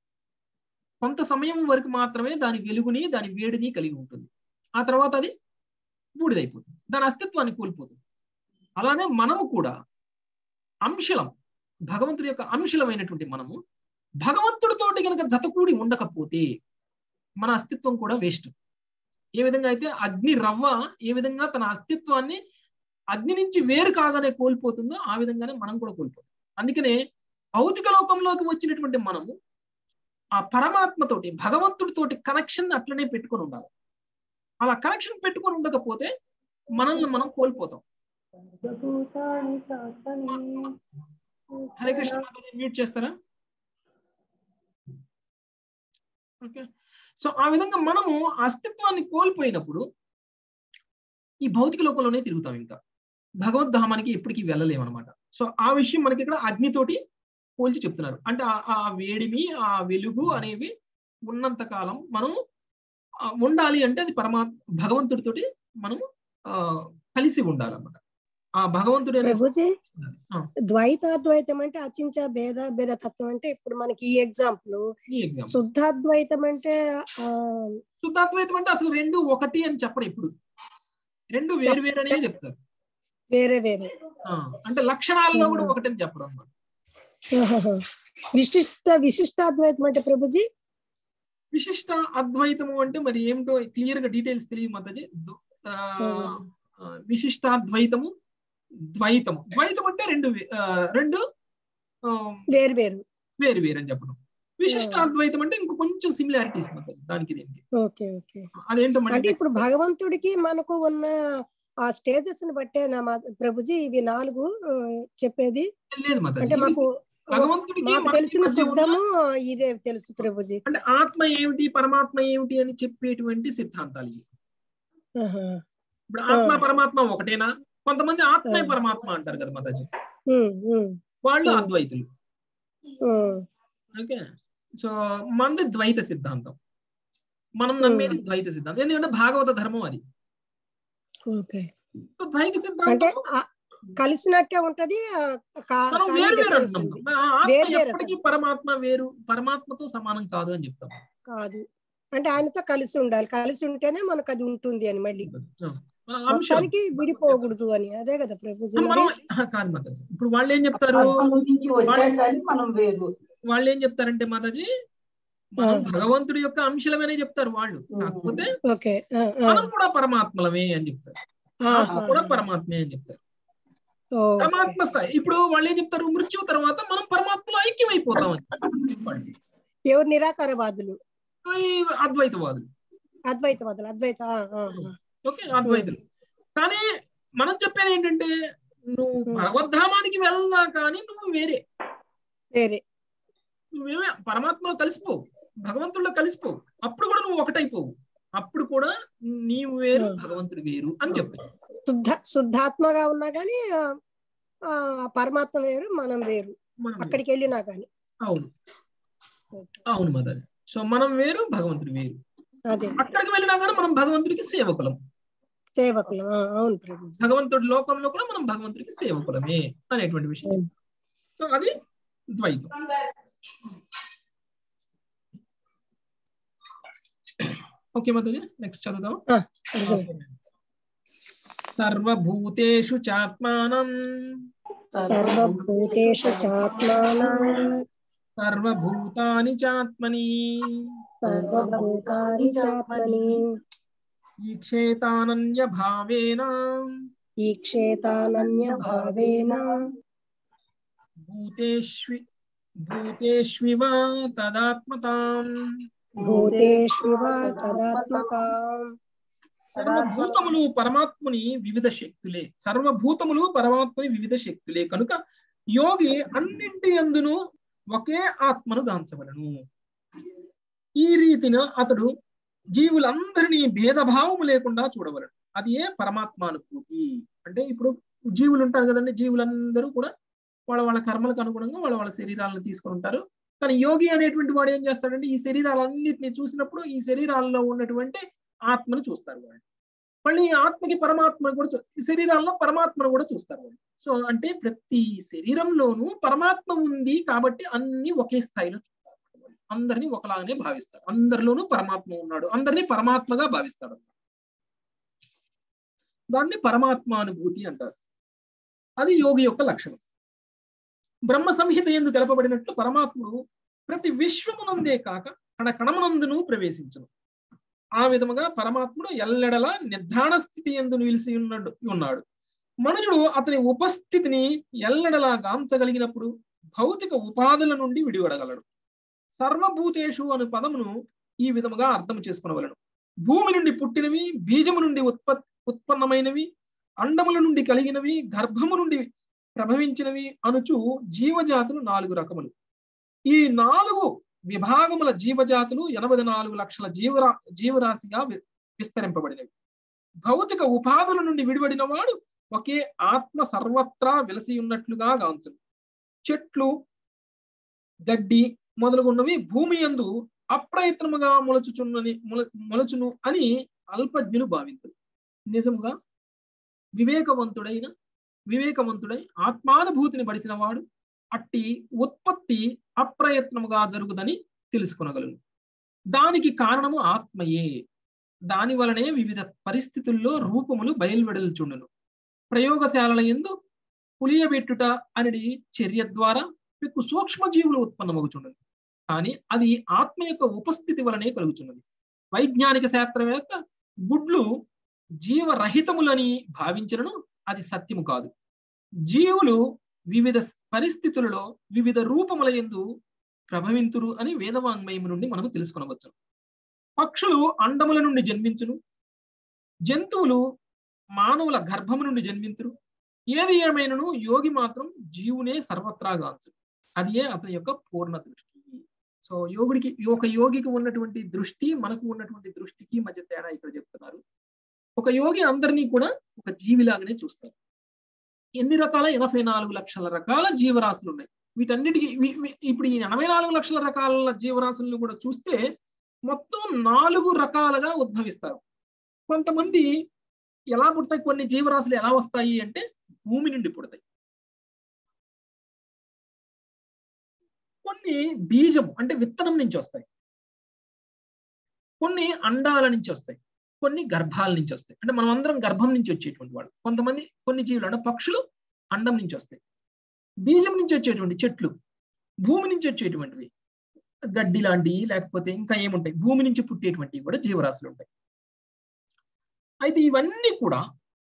కొంత సమయం వరకు మాత్రమే దాని వెలుగుని, దాని వేడిని కలిగి ఉంటుంది. ఆ తర్వాత అది బూడిదైపోతుంది, దాని అస్తిత్వాన్ని కోల్పోతుంది. అలానే మనము కూడా అంశలం, భగవంతుడి యొక్క అంశలమైనటువంటి మనము భగవంతుడితోటి కనుక జతకూడి ఉండకపోతే మన అస్తిత్వం కూడా వేస్ట్. ఏ విధంగా అయితే అగ్ని రవ్వ ఏ విధంగా తన అస్తిత్వాన్ని అగ్ని నుంచి వేరు కాగానే కోల్పోతుందో ఆ విధంగానే మనం కూడా కోల్పోతాం. అందుకనే భౌతిక లోకంలోకి వచ్చినటువంటి మనము ఆ పరమాత్మతోటి, భగవంతుడితోటి కనెక్షన్ అట్లనే పెట్టుకొని ఉండాలి. అలా కనెక్షన్ పెట్టుకొని ఉండకపోతే మనల్ని మనం కోల్పోతాం. హరే కృష్ణ, మ్యూట్ చేస్తారా? ఓకే. సో ఆ విధంగా మనము అస్తిత్వాన్ని కోల్పోయినప్పుడు ఈ భౌతిక లోకంలోనే తిరుగుతాం, ఇంకా భగవద్ధామానికి ఎప్పటికీ వెళ్ళలేమన్నమాట. సో ఆ విషయం మనకి ఇక్కడ అగ్నితోటి పోల్చి చెప్తున్నారు. అంటే ఆ వేడిమి, ఆ వెలుగు అనేవి ఉన్నంత కాలం మనం ఉండాలి అంటే అది భగవంతుడితోటి మనము కలిసి ఉండాలన్నమాట. ఆ భగవంతుడు ద్వైతాద్వైతం అంటే అచించ భేద భేద తత్వం అంటే ఇప్పుడు మనకి ఈ ఎగ్జాంపుల్. శుద్ధాద్వైతం అంటే అసలు 2 ఒకటి అని చెప్పరు. ఇప్పుడు 2 వేరు వేరు అనే చెప్తారు. వేరే వేరే అంటే లక్షణాలలో కూడా ఒకటి అని చెప్పడం అన్నమాట. విశిష్టాద్వైతం అంటే ప్రభుజీ, విశిష్ట అద్వైతము అంటే మరి ఏమిటో క్లియర్ గా డీటెయిల్స్ తెలియదు మాతాజీ. విశిష్టాద్వైతము, ద్వైతము. ద్వైతం అంటే 2 వేరు వేరు వేరు వేరు అని చెప్పడం. విశిష్టాద్వైతం అంటే ఇంకో కొంచెం సిమిలారిటీస్ దానికి దీనికి. అదేంటో అంటే ఇప్పుడు భగవంతుడికి మనకు ఉన్న ఆ స్టేజెస్ ని బట్టే నా ప్రభుజీ ఇవి 4 చెప్పేది లేదు మాతాజీ. అంటే మాకు భగవంతుడికి తెలిసిన శబ్దము ఇదే తెలుసు ప్రభుజీ. అంటే ఆత్మ ఏమిటి, పరమాత్మ ఏమిటి అని చెప్పేటువంటి సిద్ధాంతాలు ఇవి. ఇప్పుడు ఆత్మ పరమాత్మ ఒకటేనా? కొంతమంది ఆత్మే పరమాత్మ అంటారు కదా మాతాజీ, వాళ్ళు అద్వైతులు. ఓకే. సో మనది ద్వైత సిద్ధాంతం, మనం నమ్మేది ద్వైత సిద్ధాంతం. ఎందుకంటే భాగవత ధర్మం అది. ద్వైత సిద్ధాంతం కలిసినట్టే ఉంటది. మనం వేరు వేరు అంటున్నాం. ఆత్మ వేరు వేరు ఎప్పటికీ పరమాత్మ వేరు, పరమాత్మతో సమానం కాదు అని చెప్తాం. కాదు అంటే ఆయనతో కలిసి ఉండాలి, కలిసి ఉంటేనే మనకు అది ఉంటుంది అని. మళ్ళీ అంశం మొత్తానికి విడిపోకూడదు అని. అదే కదా ప్రభుజీ మనం కాదు మాతాజీ. ఇప్పుడు వాళ్ళు ఏం చెప్తారు, వాళ్ళు ఏం చెప్తారంటే మాతాజీ మనం భగవంతుడి యొక్క అంశలమనే చెప్తారు వాళ్ళు. కాకపోతే మనం కూడా పరమాత్మలమే అని చెప్తారు, కూడా పరమాత్మే అని చెప్తారు. పరమాత్మ స్థాయి. ఇప్పుడు వాళ్ళు ఏం చెప్తారు, మృత్యు తర్వాత మనం పరమాత్మలో ఐక్యం అయిపోతాం అని. ఎవరు? నిరాకారవాదులు, అద్వైతవాదులు. అద్వైత ఓకే, అద్వైతులు. కానీ మనం చెప్పేది ఏంటంటే నువ్వు భగవద్ధామానికి వెళ్ళా కానీ నువ్వు వేరే, నువ్వేమే పరమాత్మలో కలిసిపోవు, భగవంతుల్లో కలిసిపోవు. అప్పుడు కూడా నువ్వు ఒకటైపోవు, అప్పుడు కూడా నీవు వేరు, భగవంతుడు వేరు అని చెప్తాడు. శుద్ధాత్మగా ఉన్నా గానీ పరమాత్మ వేరు, మనం వేరు అక్కడికి వెళ్ళినా కానీ. అవును అవును మదర్. సో మనం వేరు, భగవంతుడు వేరు. అక్కడికి వెళ్ళినా కానీ మనం భగవంతుడికి సేవకులం. అవును ప్రభు. భగవంతుడి లోకంలో కూడా మనం భగవంతుడికి సేవకులమే అనేటువంటి విషయం. సో అది ద్వైతం. ఓకే మాతాజీ, నెక్స్ట్ చదువుదాం. సర్వభూతేషు చాత్మానం సర్వభూతాని చాత్మని ఈక్షేతానన్య భావేన భూతేష్వివ తదాత్మతాం. సర్వభూతములు పరమాత్ముని వివిధ శక్తులే. సర్వభూతములు పరమాత్ముని వివిధ శక్తులే కనుక యోగి అన్నింటి యందును ఒకే ఆత్మను గాంచవలను. ఈ రీతిన అతడు జీవులందరినీ భేదభావము లేకుండా చూడవలను. అది ఏ పరమాత్మానుభూతి అంటే. ఇప్పుడు జీవులు ఉంటారు కదండి, జీవులందరూ కూడా వాళ్ళ వాళ్ళ కర్మలకు అనుగుణంగా వాళ్ళ వాళ్ళ శరీరాలను తీసుకొని ఉంటారు. కానీ యోగి అనేటువంటి వాడు ఏం చేస్తాడంటే ఈ శరీరాలన్నింటినీ చూసినప్పుడు ఈ శరీరాల్లో ఉన్నటువంటి ఆత్మను చూస్తారు వాళ్ళు. మళ్ళీ ఆత్మకి పరమాత్మను కూడా ఈ శరీరాల్లో పరమాత్మను కూడా చూస్తారు వాళ్ళు. సో అంటే ప్రతి శరీరంలోనూ పరమాత్మ ఉంది కాబట్టి అన్ని ఒకే స్థాయిలో చూస్తారు. అందరినీ ఒకలాగానే భావిస్తారు. అందరిలోనూ పరమాత్మ ఉన్నాడు, అందరినీ పరమాత్మగా భావిస్తాడు. దాన్ని పరమాత్మానుభూతి అంటారు. అది యోగి యొక్క లక్షణం. బ్రహ్మ సంహిత యందు తెలపబడినట్లు పరమాత్ముడు ప్రతి విశ్వమునందే కాక కణ కణమునందును ప్రవేశించును. ఆ విధముగా పరమాత్ముడు ఎల్లెడలా నిర్ధారణ స్థితి యందు నిలిచి ఉన్నాడు. మనుషుడు అతని ఉపస్థితిని ఎల్లెడలా గాంచగలిగినప్పుడు భౌతిక ఉపాధుల నుండి విడివడగలడు. సర్వభూతేషు అను పదమును ఈ విధముగా అర్థం చేసుకునవలను. భూమి నుండి పుట్టినవి, బీజము నుండి ఉత్పన్నమైనవి, అండముల నుండి కలిగినవి, గర్భము నుండి ప్రభవించినవి అనుచు జీవజాతులు 4 రకములు. ఈ 4 విభాగముల జీవజాతులు 84 లక్షల జీవరాశిగా విస్తరింపబడినవి. భౌతిక ఉపాధుల నుండి విడిపడిన వాడు ఒకే ఆత్మ సర్వత్రా వెలసి ఉన్నట్లుగా గాంచును. చెట్లు, గడ్డి మొదలుగున్నవి భూమి యందు అప్రయత్నముగా మొలచును అని అల్పజ్ఞులు భావించరు. నిజముగా వివేకవంతుడై ఆత్మానుభూతిని బడిసిన వాడు అట్టి ఉత్పత్తి అప్రయత్నముగా జరుగుదని తెలుసుకొనగలను. దానికి కారణము ఆత్మయే. దాని వలనే వివిధ పరిస్థితుల్లో రూపములు బయలువెడల్చుండును. ప్రయోగశాలల యందు పులియబెట్టుట అనేది చర్య ద్వారా మీకు సూక్ష్మజీవులు ఉత్పన్నమగుచుండును. కానీ అది ఆత్మ యొక్క ఉపస్థితి వలనే కలుగుతున్నది. వైజ్ఞానిక శాస్త్రవేత్త గుడ్లు జీవరహితములని భావించను, అది సత్యము కాదు. జీవులు వివిధ పరిస్థితులలో వివిధ రూపముల యందు ప్రభవింతురు అని వేదవాంగ్మయము నుండి మనము తెలుసుకొనవచ్చు. పక్షులు అండముల నుండి జన్మించును, జంతువులు మానవుల గర్భము నుండి జన్మింతురు. ఏది ఏమైనను యోగి మాత్రం జీవునే సర్వత్రా గాంచు. అదే అతని యొక్క పూర్ణ దృష్టి. సో ఒక యోగికి ఉన్నటువంటి దృష్టి మనకు ఉన్నటువంటి దృష్టికి మధ్య తేడా ఇక్కడ చెప్తున్నారు. ఒక యోగి అందరినీ కూడా ఒక జీవిలాగానే చూస్తారు. ఎన్ని రకాల 84 లక్షల రకాల జీవరాశులు ఉన్నాయి. వీటన్నిటికీ ఇప్పుడు ఈ 84 లక్షల రకాల జీవరాశులను కూడా చూస్తే మొత్తం 4 రకాలుగా ఉద్భవిస్తారు. కొంతమంది ఎలా పుడతాయి, కొన్ని జీవరాశులు ఎలా వస్తాయి అంటే భూమి నుండి పుడతాయి, కొన్ని బీజము అంటే విత్తనం నుంచి వస్తాయి, కొన్ని అండాల నుంచి వస్తాయి, కొన్ని గర్భాల నుంచి వస్తాయి. అంటే మనం అందరం గర్భం నుంచి వచ్చేటువంటి వాళ్ళు. కొంతమంది కొన్ని జీవులు అంటే పక్షులు అండం నుంచి వస్తాయి, బీజం నుంచి వచ్చేటువంటి చెట్లు, భూమి నుంచి వచ్చేటువంటివి గడ్డి లాంటివి, లేకపోతే ఇంకా ఏముంటాయి, భూమి నుంచి పుట్టేటువంటివి కూడా జీవరాశులు ఉంటాయి. అయితే ఇవన్నీ కూడా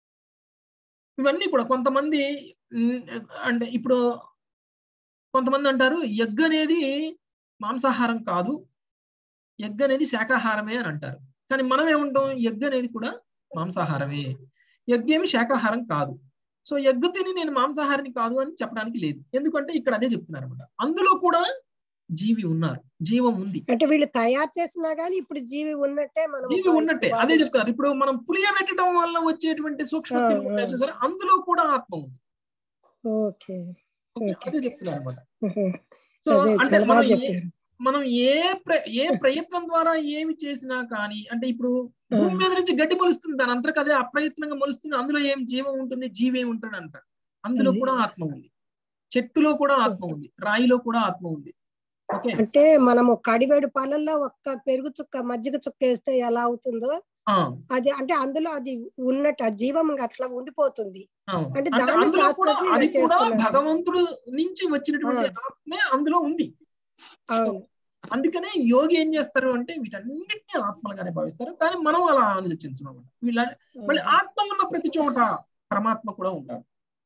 కొంతమంది అంటే ఇప్పుడు కొంతమంది అంటారు ఎగ్ అనేది మాంసాహారం కాదు, ఎగ్ అనేది శాకాహారమే అని అంటారు. కానీ మనం ఏమంటాం, ఎగ్ అనేది కూడా మాంసాహారమే, ఎగ్ ఏమి శాకాహారం కాదు. సో ఎగ్ తిని నేను మాంసాహారిని కాదు అని చెప్పడానికి లేదు. ఎందుకంటే ఇక్కడ అదే చెప్తున్నారు అనమాట, అందులో కూడా జీవి ఉన్నారు, జీవం ఉంది. అంటే వీళ్ళు తయారు చేసినా గానీ ఇప్పుడు జీవి ఉన్నట్టే, మనం జీవి ఉన్నట్టే అదే చెప్తున్నారు. ఇప్పుడు మనం పులియబెట్టడం వల్ల వచ్చేటువంటి సూక్ష్మ చూసారా, అందులో కూడా ఆత్మ ఉంది. ఓకే, అదే చెప్తున్నారు అనమాట. సో అంటే మనం ఏ ప్రయత్నం ద్వారా ఏమి చేసినా కానీ, అంటే ఇప్పుడు భూమి మీద నుంచి గడ్డి మొలుస్తుంది, దాని అంతకు అదే అప్రయత్నంగా మొలుస్తుంది, అందులో ఏం జీవం ఉంటుంది, జీవే ఉంటుంది అంటారు. అందులో కూడా ఆత్మ ఉంది, చెట్టులో కూడా ఆత్మ ఉంది, రాయిలో కూడా ఆత్మ ఉంది. ఓకే, అంటే మనము కడివేడు పాలల్లో ఒక్క పెరుగు చుక్క మజ్జిగ చుక్క వేస్తే ఎలా అవుతుందో అది, అంటే అందులో అది ఉన్నట్టు ఆ జీవం అట్లా ఉండిపోతుంది. అంటే అది కూడా భగవంతుడు నుంచి వచ్చినటువంటి ఆత్మే అందులో ఉంది. అందుకనే యోగి ఏం చేస్తారు అంటే వీటన్నిటిని ఆత్మలుగానే భావిస్తారు. కానీ మనం అలా ఆలోచించడం వీళ్ళ మళ్ళీ ఆత్మ ఉన్న ప్రతి చోట పరమాత్మ కూడా ఉంటారు,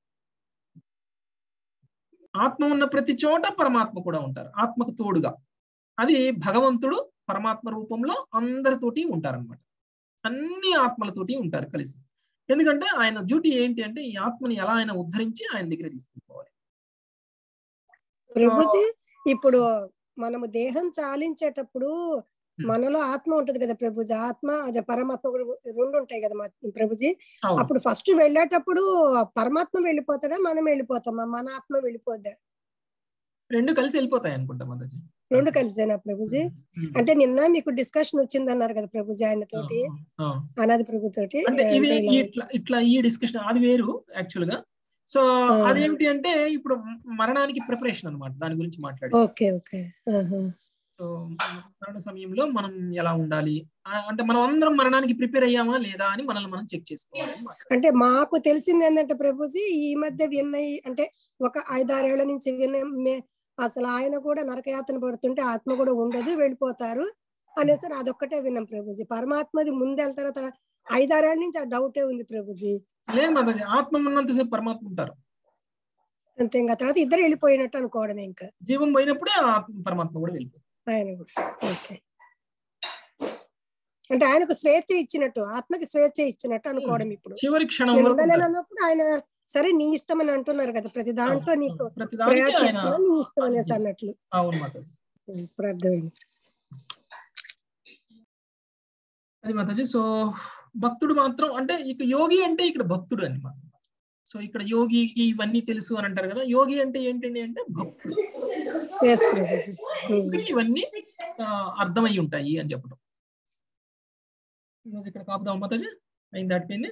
ఆత్మ ఉన్న ప్రతి చోట పరమాత్మ కూడా ఉంటారు, ఆత్మకు తోడుగా. అది భగవంతుడు పరమాత్మ రూపంలో అందరితోటి ఉంటారనమాట, అన్ని ఆత్మలతోటి ఉంటారు కలిసి. ఎందుకంటే ఆయన డ్యూటీ ఏంటి అంటే ఈ ఆత్మని ఎలా ఆయన ఉద్ధరించి ఆయన దగ్గర తీసుకుపోవాలి. ప్రభుజీ, ఇప్పుడు మనము దేహం చాలించేటప్పుడు మనలో ఆత్మ ఉంటది కదా ప్రభుజీ, ఆత్మ అదే పరమాత్మ రెండు ఉంటాయి కదా ప్రభుజీ. అప్పుడు ఫస్ట్ వెళ్ళేటప్పుడు పరమాత్మ వెళ్ళిపోతాడా, మనం వెళ్ళిపోతామా, మన ఆత్మ వెళ్ళిపోద్దా? రెండు కలిసి వెళ్ళిపోతాయి అనుకుంటా మాతాజీ. రెండు కలిసేనా ప్రభుజీ? అంటే నిన్న మీకు డిస్కషన్ వచ్చింది అన్నారు కదా ప్రభుజీ ఆయన తోటి, అనాది ప్రభు తోటి. అంటే ఇట్లా ఈ డిస్కషన్ అది వేరు యాక్చువల్ గా. సో అదేమిటి అంటే ఇప్పుడు మరణానికి ప్రిపరేషన్ అన్నమాట, దాని గురించి మాట్లాడి. Okay okay. సో మరణ సమయంలో మనం ఎలా ఉండాలి అంటే మనం అందరం మరణానికి ప్రిపేర్ అయ్యామా లేదా అని మనల్ని మనం చెక్ చేసుకోవాలి. అంటే మాకు తెలిసింది ఏంటంటే ప్రభుజీ, ఈ మధ్య విన్నాయి అంటే ఒక 5-6 ఏళ్ల నుంచి విన్న, అసలు ఆయన కూడా నరకయాతన పడుతుంటే ఆత్మ కూడా ఉండదు, వెళ్ళిపోతారు అనేసి అదొక్కటే విన్నాం ప్రభుజీ. పరమాత్మది ముందు వెళ్తారో 5-6 ఏళ్ల నుంచి ఆ డౌటే ఉంది ప్రభుజీ. లేదు మాతాజీ, ఆత్మ ఉన్నంతసేపు పరమాత్మ ఉంటారు అంతే. ఇంకా తర్వాత ఇద్దరు వెళ్ళిపోయినట్టు అనుకోవడమే, ఇంకా జీవం పోయినప్పుడే పరమాత్మ కూడా వెళ్ళిపోతారు ఆయన కూడా. ఓకే, అంటే ఆయనకు స్వేచ్ఛ ఇచ్చినట్టు, ఆత్మకి స్వేచ్ఛ ఇచ్చినట్టు అనుకోవడం. ఇప్పుడు చివరి క్షణం ఉండలేనన్నప్పుడు ఆయన సరే నీ ఇష్టం అని అంటున్నారు కదా, ప్రతి దాంట్లో నీకు ప్రయత్నిస్తున్నా నీ ఇష్టం అనేసి అన్నట్లు. ఇప్పుడు అర్థమైంది అది మాతాజీ. సో భక్తుడు మాత్రం అంటే ఇక యోగి అంటే ఇక్కడ భక్తుడు అని మాత్రం. సో ఇక్కడ యోగికి ఇవన్నీ తెలుసు అని అంటారు కదా, యోగి అంటే ఏంటండి అంటే భక్తుడు, ఇవన్నీ అర్థమై ఉంటాయి అని చెప్పడం. ఈరోజు ఇక్కడ కాపుదాం మాతాజీ, అయింది దాటిపోయింది.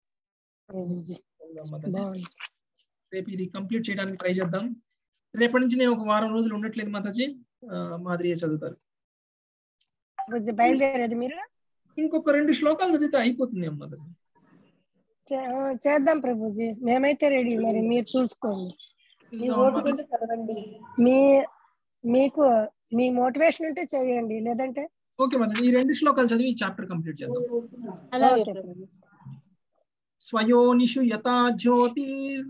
రేపు ఇది కంప్లీట్ చేయడానికి ట్రై చేద్దాం. రేపటి నుంచి నేను ఒక వారం రోజులు ఉండట్లేదు మాతాజీ, మాదిరిగా చదువుతారు. బయలుదేరేది మీరు ఇంకొక 2 శ్లోకాలు చదివితే అయిపోతుంది మాతాజీ. చేద్దాం ప్రభుజీ, మేమైతే రెడీ, మరి మీరు చూసుకోండి. మీకు మీ మోటివేషన్ ఉంటే చేయండి, లేదంటే ఓకే మాతాజీ. ఈ 2 శ్లోకాలు చదివి ఈ చాప్టర్ కంప్లీట్ చేద్దాం. స్వయోనిషు యథా జ్యోతిర్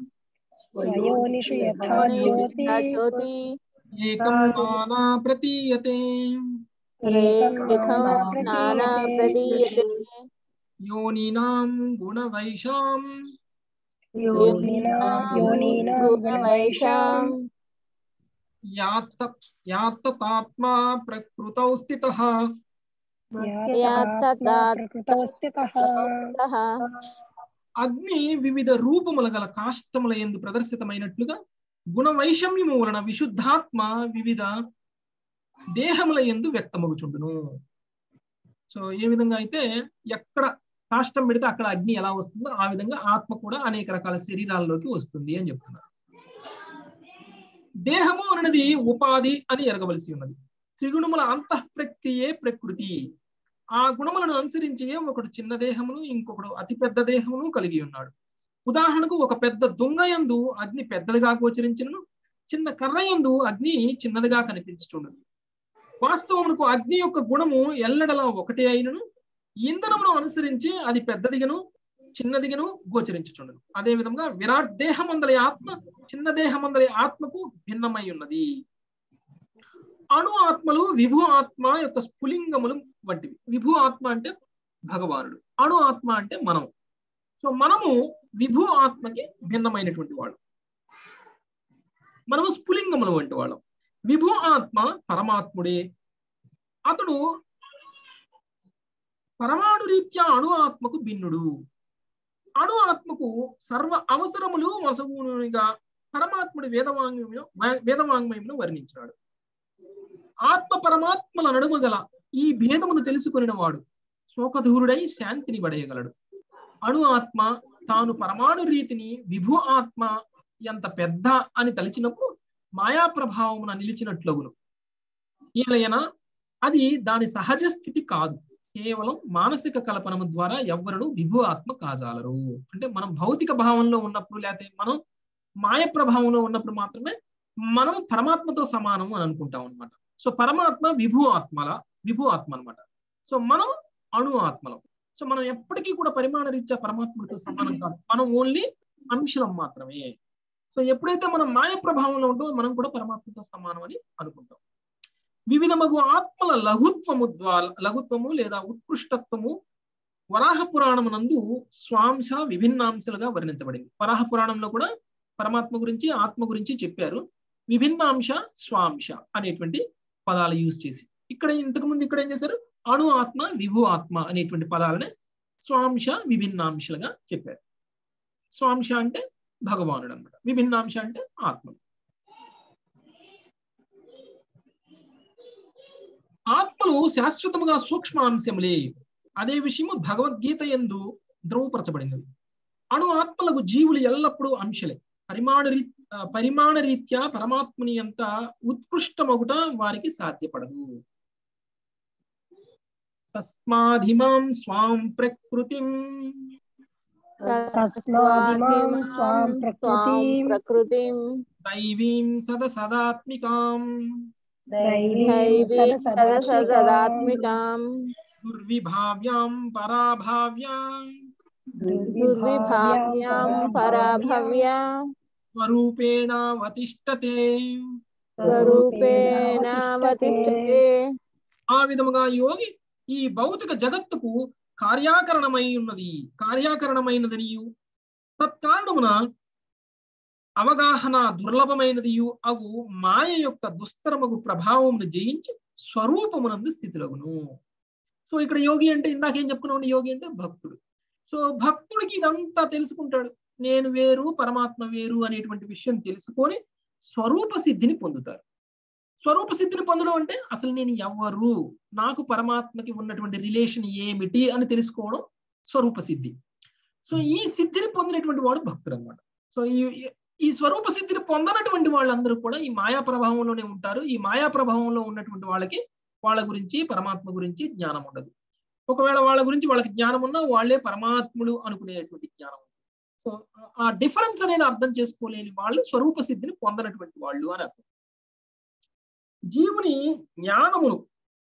ఏకం నానా ప్రతీయతే యోనినాం గుణవైషాం యాత్తాత్మా ప్రకృతౌ స్థితః. అగ్ని వివిధ రూపముల గల కాష్టముల యందు ప్రదర్శితమైనట్లుగా గుణవైషమ్యము వలన విశుద్ధాత్మ వివిధ దేహముల యందు వ్యక్తమగుచుండును. సో ఏ విధంగా అయితే ఎక్కడ కాష్టం పెడితే అక్కడ అగ్ని ఎలా వస్తుందో ఆ విధంగా ఆత్మ కూడా అనేక రకాల శరీరాల్లోకి వస్తుంది అని చెప్తున్నారు. దేహము అనేది ఉపాధి అని ఎరగవలసి ఉన్నది. త్రిగుణముల అంతః ప్రక్రియే ప్రకృతి. ఆ గుణములను అనుసరించి ఒకడు చిన్న దేహమును ఇంకొకడు అతి పెద్ద దేహమును కలిగి ఉన్నాడు. ఉదాహరణకు ఒక పెద్ద దుంగ యందు అగ్ని పెద్దదిగా గోచరించినను చిన్న కర్ర యందు అగ్ని చిన్నదిగా కనిపించుచున్నది. వాస్తవమునకు అగ్ని యొక్క గుణము ఎల్లడలా ఒకటే అయినను ఇంధనమును అనుసరించి అది పెద్దదిగను చిన్నదిగను గోచరించుచున్నది. అదే విధంగా విరాట్ దేహమందలి ఆత్మ చిన్న దేహమందలి ఆత్మకు భిన్నమై ఉన్నది. అణు ఆత్మలు విభు ఆత్మ యొక్క స్ఫులింగములు వంటివి. విభు ఆత్మ అంటే భగవానుడు, అణు ఆత్మ అంటే మనము. సో మనము విభు ఆత్మకి భిన్నమైనటువంటి వాళ్ళు, మనము స్ఫులింగములు వంటి వాళ్ళం. విభు ఆత్మ పరమాత్ముడే. అతడు పరమాణు రీత్యా అణు ఆత్మకు భిన్నుడు. అణు ఆత్మకు సర్వ అవసరములు వసగునిగా పరమాత్ముడి వేదవాంగ్మయంలో వర్ణించాడు. ఆత్మ పరమాత్మల నడుమ గల ఈ భేదమును తెలుసుకుని వాడు శోకధూరుడై శాంతిని పడేయగలడు. అణు ఆత్మ తాను పరమాణు రీతిని విభు ఆత్మ ఎంత పెద్ద అని తలిచినప్పుడు మాయా ప్రభావమున నిలిచినట్లగును. ఏలైనా అది దాని సహజ స్థితి కాదు. కేవలం మానసిక కల్పనము ద్వారా ఎవ్వరూ విభు ఆత్మ కాజాలరు. అంటే మనం భౌతిక భావంలో ఉన్నప్పుడు లేకపోతే మనం మాయ ప్రభావంలో ఉన్నప్పుడు మాత్రమే మనం పరమాత్మతో సమానం అని అనుకుంటాం అనమాట. సో పరమాత్మ విభు ఆత్మ అనమాట. సో మనం అణు ఆత్మలం. సో మనం ఎప్పటికీ కూడా పరిమాణ రీత్యా పరమాత్మతో సమానం కాదు, మనం ఓన్లీ అంశం మాత్రమే. సో ఎప్పుడైతే మనం మాయ ప్రభావంలో ఉంటామో మనం కూడా పరమాత్మతో సమానం అని అనుకుంటాం. వివిధమగు ఆత్మల లఘుత్వము లేదా ఉత్కృష్టత్వము వరాహ పురాణమునందు స్వాంశ విభిన్నాంశాలుగా వర్ణించబడింది. వరాహ పురాణంలో కూడా పరమాత్మ గురించి ఆత్మ గురించి చెప్పారు. విభిన్నాంశ స్వాంశ అనేటువంటి పదాలు యూజ్ చేసి ఇక్కడ ఇంతకుముందు ఇక్కడ ఏం చేశారు, అణు ఆత్మ విభు ఆత్మ అనేటువంటి పదాలని స్వాంశ విభిన్నాంశాలుగా చెప్పారు. స్వాంశ అంటే భగవానుడు అన్నమాట, విభిన్నాంశ అంటే ఆత్మ. ఆత్మలు శాశ్వతముగా సూక్ష్మాంశములే. అదే విషయము భగవద్గీత యందు ధ్రువపరచబడినది. అణు ఆత్మలకు జీవులు ఎల్లప్పుడూ అంశలే. పరిమాణ రీత్యా పరమాత్మని అంత ఉత్కృష్టమగుట వారికి సాధ్యపడదు. తస్మాధిమాం స్వాం ప్రకృతిం దైవీం సదసదాత్మికాం దుర్విభావ్యాం పరాభావ్యాం స్వరూపేణావతిష్ఠతే. ఆ విధముగా యోగి ఈ భౌతిక జగత్తుకు కార్యాకరణమైనదనియు తత్కారణమున అవగాహన దుర్లభమైనదియు అగు మాయ యొక్క దుస్తరమగు ప్రభావమును జయించి స్వరూపమునందు స్థితిలోగును. సో ఇక్కడ యోగి అంటే ఇందాకేం చెప్పుకున్నాం, యోగి అంటే భక్తుడు. సో భక్తుడికి ఇదంతా తెలుసుకుంటాడు, నేను వేరు పరమాత్మ వేరు అనేటువంటి విషయం తెలుసుకొని స్వరూప సిద్ధిని పొందుతారు. స్వరూప సిద్ధిని పొందడం అంటే అసలు నేను ఎవరు, నాకు పరమాత్మకి ఉన్నటువంటి రిలేషన్ ఏమిటి అని తెలుసుకోవడం స్వరూప సిద్ధి. సో ఈ సిద్ధిని పొందినటువంటి వాడు భక్తుడు అనమాట. సో ఈ స్వరూప సిద్ధిని పొందనటువంటి వాళ్ళందరూ కూడా ఈ మాయా ప్రభావంలోనే ఉంటారు. ఈ మాయా ప్రభావంలో ఉన్నటువంటి వాళ్ళ గురించి పరమాత్మ గురించి జ్ఞానం ఉండదు. ఒకవేళ వాళ్ళ గురించి వాళ్ళకి జ్ఞానం ఉన్నా వాళ్ళే పరమాత్ముడు అనుకునేటువంటి జ్ఞానం. సో ఆ డిఫరెన్స్ అనేది అర్థం చేసుకోలేని వాళ్ళు స్వరూప సిద్ధిని పొందనటువంటి వాళ్ళు అని అర్థం. జీవుని జ్ఞానమును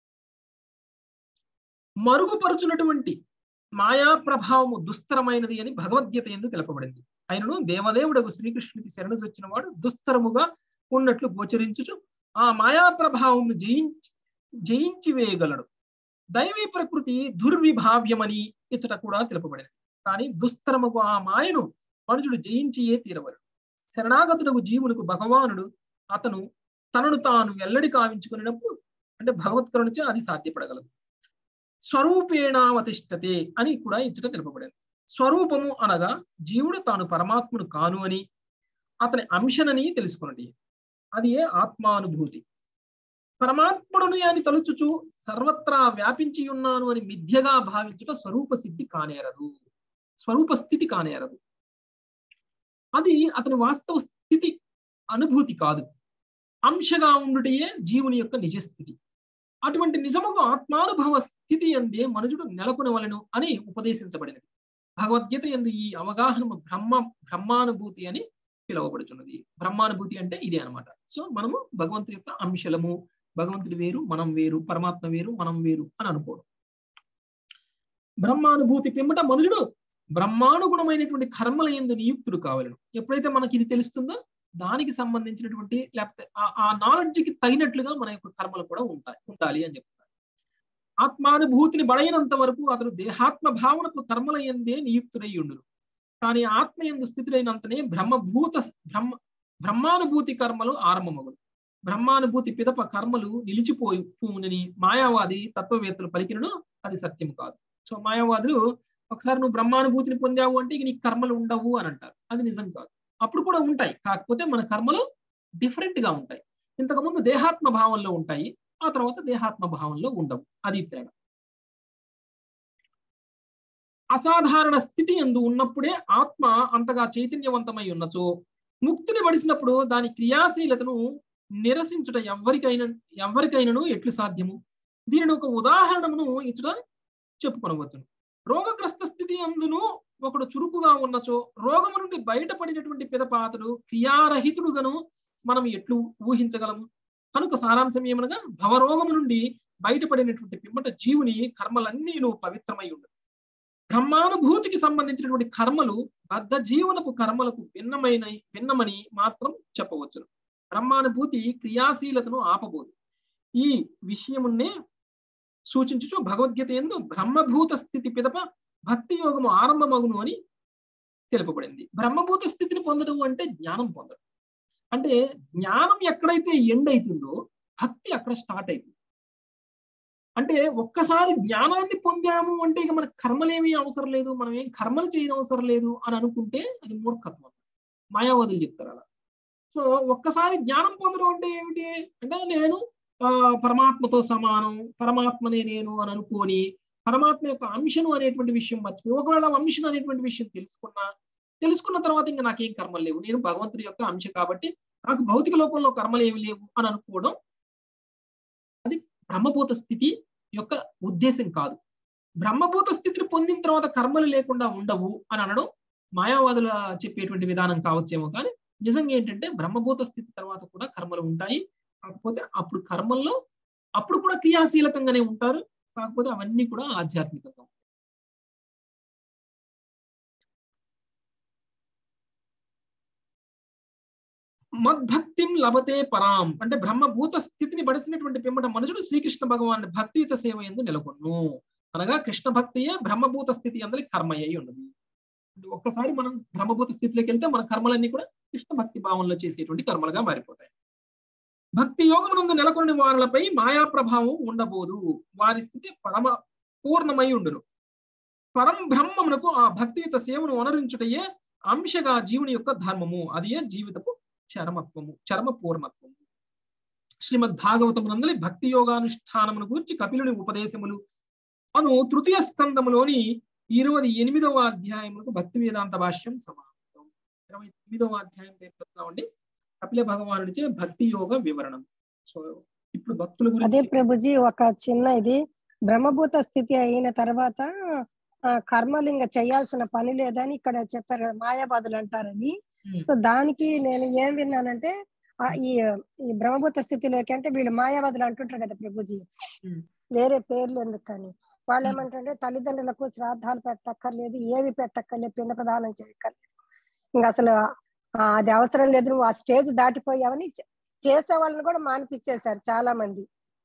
మరుగుపరుచున్నటువంటి మాయా ప్రభావము దుస్తరమైనది అని భగవద్గీత యందు తెలపబడింది. ఆయనను దేవదేవుడకు శ్రీకృష్ణుడికి శరణు వచ్చిన వాడు దుస్తరముగా ఉన్నట్లు గోచరించుచు ఆ మాయా ప్రభావము జయించి వేయగలడు. దైవీ ప్రకృతి దుర్విభావ్యమని ఇచ్చట కూడా తెలుపబడింది. కానీ దుస్తరముకు ఆ మాయను మనుషుడు జయించియే తీరవలడు. శరణాగతుడకు జీవులకు భగవానుడు అతను తనను తాను వెల్లడి కావించుకున్నప్పుడు అంటే భగవత్కరుణచే అది సాధ్యపడగలదు. స్వరూపేణావతిష్ఠతే అని కూడా ఇచ్చట తెలుపబడింది. స్వరూపము అనగా జీవుడు తాను పరమాత్ముడు కాను అని అతని అంశనని తెలుసుకున్నది. అది ఆత్మానుభూతి. పరమాత్ముడుని అని తలుచుచు సర్వత్రా వ్యాపించి ఉన్నాను అని మిథ్యగా భావించుట స్వరూప సిద్ధి కానేరదు, స్వరూప స్థితి కానేరదు. అది అతని వాస్తవ స్థితి అనుభూతి కాదు. అంశగా ఉండుటయే జీవుని యొక్క నిజస్థితి. అటువంటి నిజముగా ఆత్మానుభవ స్థితి అందే మనుజుడు నెలకొనవలెను అని ఉపదేశించబడినది. భగవద్గీత యందు ఈ అవగాహన బ్రహ్మానుభూతి అని పిలువబడుతున్నది. బ్రహ్మానుభూతి అంటే ఇదే అనమాట. సో మనము భగవంతుడి యొక్క అంశలము, భగవంతుడి వేరు, మనం వేరు, పరమాత్మ వేరు, మనం వేరు అని అనుకోవడం. బ్రహ్మానుభూతి పిమ్మట మనుజుడు బ్రహ్మానుగుణమైనటువంటి కర్మల యందు నియుక్తుడు కావాలను. ఎప్పుడైతే మనకి ఇది తెలుస్తుందో దానికి సంబంధించినటువంటి లేకపోతే ఆ నాలెడ్జ్కి తగినట్లుగా మన యొక్క కర్మలు కూడా ఉండాలి అని చెప్తున్నారు. ఆత్మానుభూతిని బడైనంత వరకు అతడు దేహాత్మ భావనకు కర్మల యందే నియుక్తుడై ఉండును. కానీ ఆత్మ యందు స్థితులైనంతనే బ్రహ్మానుభూతి కర్మలు ఆరంభమగును. బ్రహ్మానుభూతి పిదప కర్మలు నిలిచిపోవునని మాయావాది తత్వవేత్తలు పలికినను అది సత్యం కాదు. సో మాయావాదులు ఒకసారి నువ్వు బ్రహ్మానుభూతిని పొందావు అంటే ఇక నీకు కర్మలు ఉండవు అని అంటారు. అది నిజం కాదు. అప్పుడు కూడా ఉంటాయి, కాకపోతే మన కర్మలు డిఫరెంట్ గా ఉంటాయి. ఇంతకుముందు దేహాత్మ భావంలో ఉంటాయి, ఆ తర్వాత దేహాత్మ భావంలో ఉండవు. అది తేడా. అసాధారణ స్థితి యందు ఉన్నప్పుడే ఆత్మ అంతగా చైతన్యవంతమై ఉన్నచో ముక్తిని వడిసినప్పుడు దాని క్రియాశీలతను నిరసించుట ఎవరికైనాను ఎట్లు సాధ్యము? దీనిని ఒక ఉదాహరణను ఇచ్చుట చెప్పుకొనవచ్చును. రోగగ్రస్త స్థితి అందును ఒకడు చురుకుగా ఉన్నచో రోగము నుండి బయటపడినటువంటి పిదప అతడు క్రియారహితుడుగాను మనం ఎట్లు ఊహించగలము? కనుక సారాంశం ఏమనగా భవరోగము నుండి బయటపడినటువంటి పిమ్మట జీవుని కర్మలన్నీ పవిత్రమై ఉండదు. బ్రహ్మానుభూతికి సంబంధించినటువంటి కర్మలు బద్ధ జీవనపు కర్మలకు భిన్నమని మాత్రం చెప్పవచ్చును. బ్రహ్మానుభూతి క్రియాశీలతను ఆపబోదు. ఈ విషయమున్నే సూచించుచు భగవద్గీత యందు బ్రహ్మభూత స్థితి పిదప భక్తి యోగము ఆరంభమగును అని తెలుపబడింది. బ్రహ్మభూత స్థితిని పొందడం అంటే జ్ఞానం పొందడం. అంటే జ్ఞానం ఎక్కడైతే ఎండ్ అవుతుందో భక్తి అక్కడ స్టార్ట్ అవుతుంది. అంటే ఒక్కసారి జ్ఞానాన్ని పొందాము అంటే ఇక మనకు కర్మలేమీ అవసరం లేదు, మనం ఏం కర్మలు చేయడం అవసరం లేదు అని అనుకుంటే అది మూర్ఖత్వం. మాయావాదులు చెప్తారు అలా. సో ఒక్కసారి జ్ఞానం పొందడం అంటే ఏమిటి అంటే నేను పరమాత్మతో సమానం, పరమాత్మనే నేను అని అనుకోని పరమాత్మ యొక్క అంశను అనేటువంటి విషయం మర్చిపోయి, ఒకవేళ అంశను అనేటువంటి విషయం తెలుసుకున్న తర్వాత ఇంకా నాకేం కర్మలు లేవు, నేను భగవంతుడి యొక్క అంశ కాబట్టి నాకు భౌతిక లోకంలో కర్మలు ఏమి లేవు అని అనుకోవడం అది బ్రహ్మభూత స్థితి యొక్క ఉద్దేశం కాదు. బ్రహ్మభూత స్థితిని పొందిన తర్వాత కర్మలు లేకుండా ఉండవు అని అనడం మాయావాదులు చెప్పేటువంటి విధానం కావచ్చేమో, కానీ నిజంగా ఏంటంటే బ్రహ్మభూత స్థితి తర్వాత కూడా కర్మలు ఉంటాయి. కాకపోతే అప్పుడు కర్మల్లో అప్పుడు కూడా క్రియాశీలకంగానే ఉంటారు, కాకపోతే అవన్నీ కూడా ఆధ్యాత్మికంగా ఉంటాయి. మద్భక్తిం లభతే పరాం అంటే బ్రహ్మభూత స్థితిని బడిసినటువంటి పిమ్మట మనుషుడు శ్రీకృష్ణ భగవాన్ భక్తియుత సేవ యందు నెలకొన్ను. అనగా కృష్ణ భక్తియే బ్రహ్మభూత స్థితి అందరి కర్మ అయి ఉన్నది. ఒక్కసారి మనం బ్రహ్మభూత స్థితిలోకి వెళ్తే మన కర్మలన్నీ కూడా కృష్ణ భక్తి భావంలో చేసేటువంటి కర్మలుగా మారిపోతాయి. భక్తి యోగమునందు నెలకొని వారులపై మాయా ప్రభావం ఉండబోదు, వారి స్థితి పరమ పూర్ణమై ఉండును. పరం బ్రహ్మమునకు ఆ భక్తియుత సేవను వనరించుటయే అంశగా జీవుని యొక్క ధర్మము, అదే జీవితపు చరమ పూర్ణత్వము. శ్రీమద్ భాగవతమునందలి భక్తి యోగానుష్ఠానమును గూర్చి కపిలుని ఉపదేశములు అను తృతీయ స్కందములోని 28వ అధ్యాయములకు భక్తి వేదాంత భాష్యం సమాప్తం. 29వ అధ్యాయం పేర్కొందామండి. కపిల భగవానుడిచే భక్తి యోగ వివరణం. సో ఇప్పుడు భక్తుల గురించి అదే ప్రభుజీ ఒక చిన్న ఇది బ్రహ్మభూత స్థితి అయిన తర్వాత కర్మలు ఇంకా చేయాల్సిన పని లేదని ఇక్కడ చెప్పారు కదా, మాయాబాదులు అంటారని. సో దానికి నేను ఏం విన్నానంటే ఈ బ్రహ్మభూత స్థితిలోకి అంటే వీళ్ళు మాయాబాదులు అంటుంటారు కదా ప్రభుజీ, వేరే పేర్లు ఎందుకు కానీ వాళ్ళు ఏమంటారంటే తల్లిదండ్రులకు శ్రాద్ధాలు పెట్టక్కర్లేదు, ఏవి పెట్టక్కర్లేదు, పిండ ప్రదానం చేయక్కర్లేదు, ఇంకా అసలు అది అవసరం లేదు, నువ్వు ఆ స్టేజ్ దాటిపోయావని చేసే వాళ్ళని కూడా మానిపించేశారు చాలా మంది.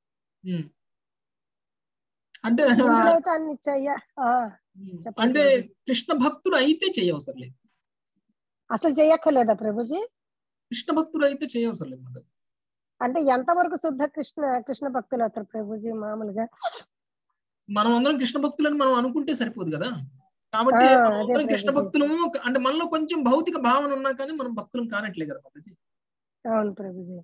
అంటే అన్ని అంటే కృష్ణ భక్తుడు అయితే చేయవసరం లేదు, అసలు చేయక్కర్లేదా ప్రభుజీ? కృష్ణ భక్తుడు అయితే చేయవసరం లేదు. అంటే ఎంతవరకు శుద్ధ కృష్ణ భక్తులు అవుతారు ప్రభుజీ? మామూలుగా మనం అందరం కృష్ణ భక్తులని మనం అనుకుంటే సరిపోదు కదా, కాబట్టి అందరం కృష్ణ భక్తులము అంటే మనలో కొంచెం భౌతిక భావన ఉన్నా కానీ మనం భక్తులం కానట్లే కదా ప్రభుజీ. అవును ప్రభుజీ.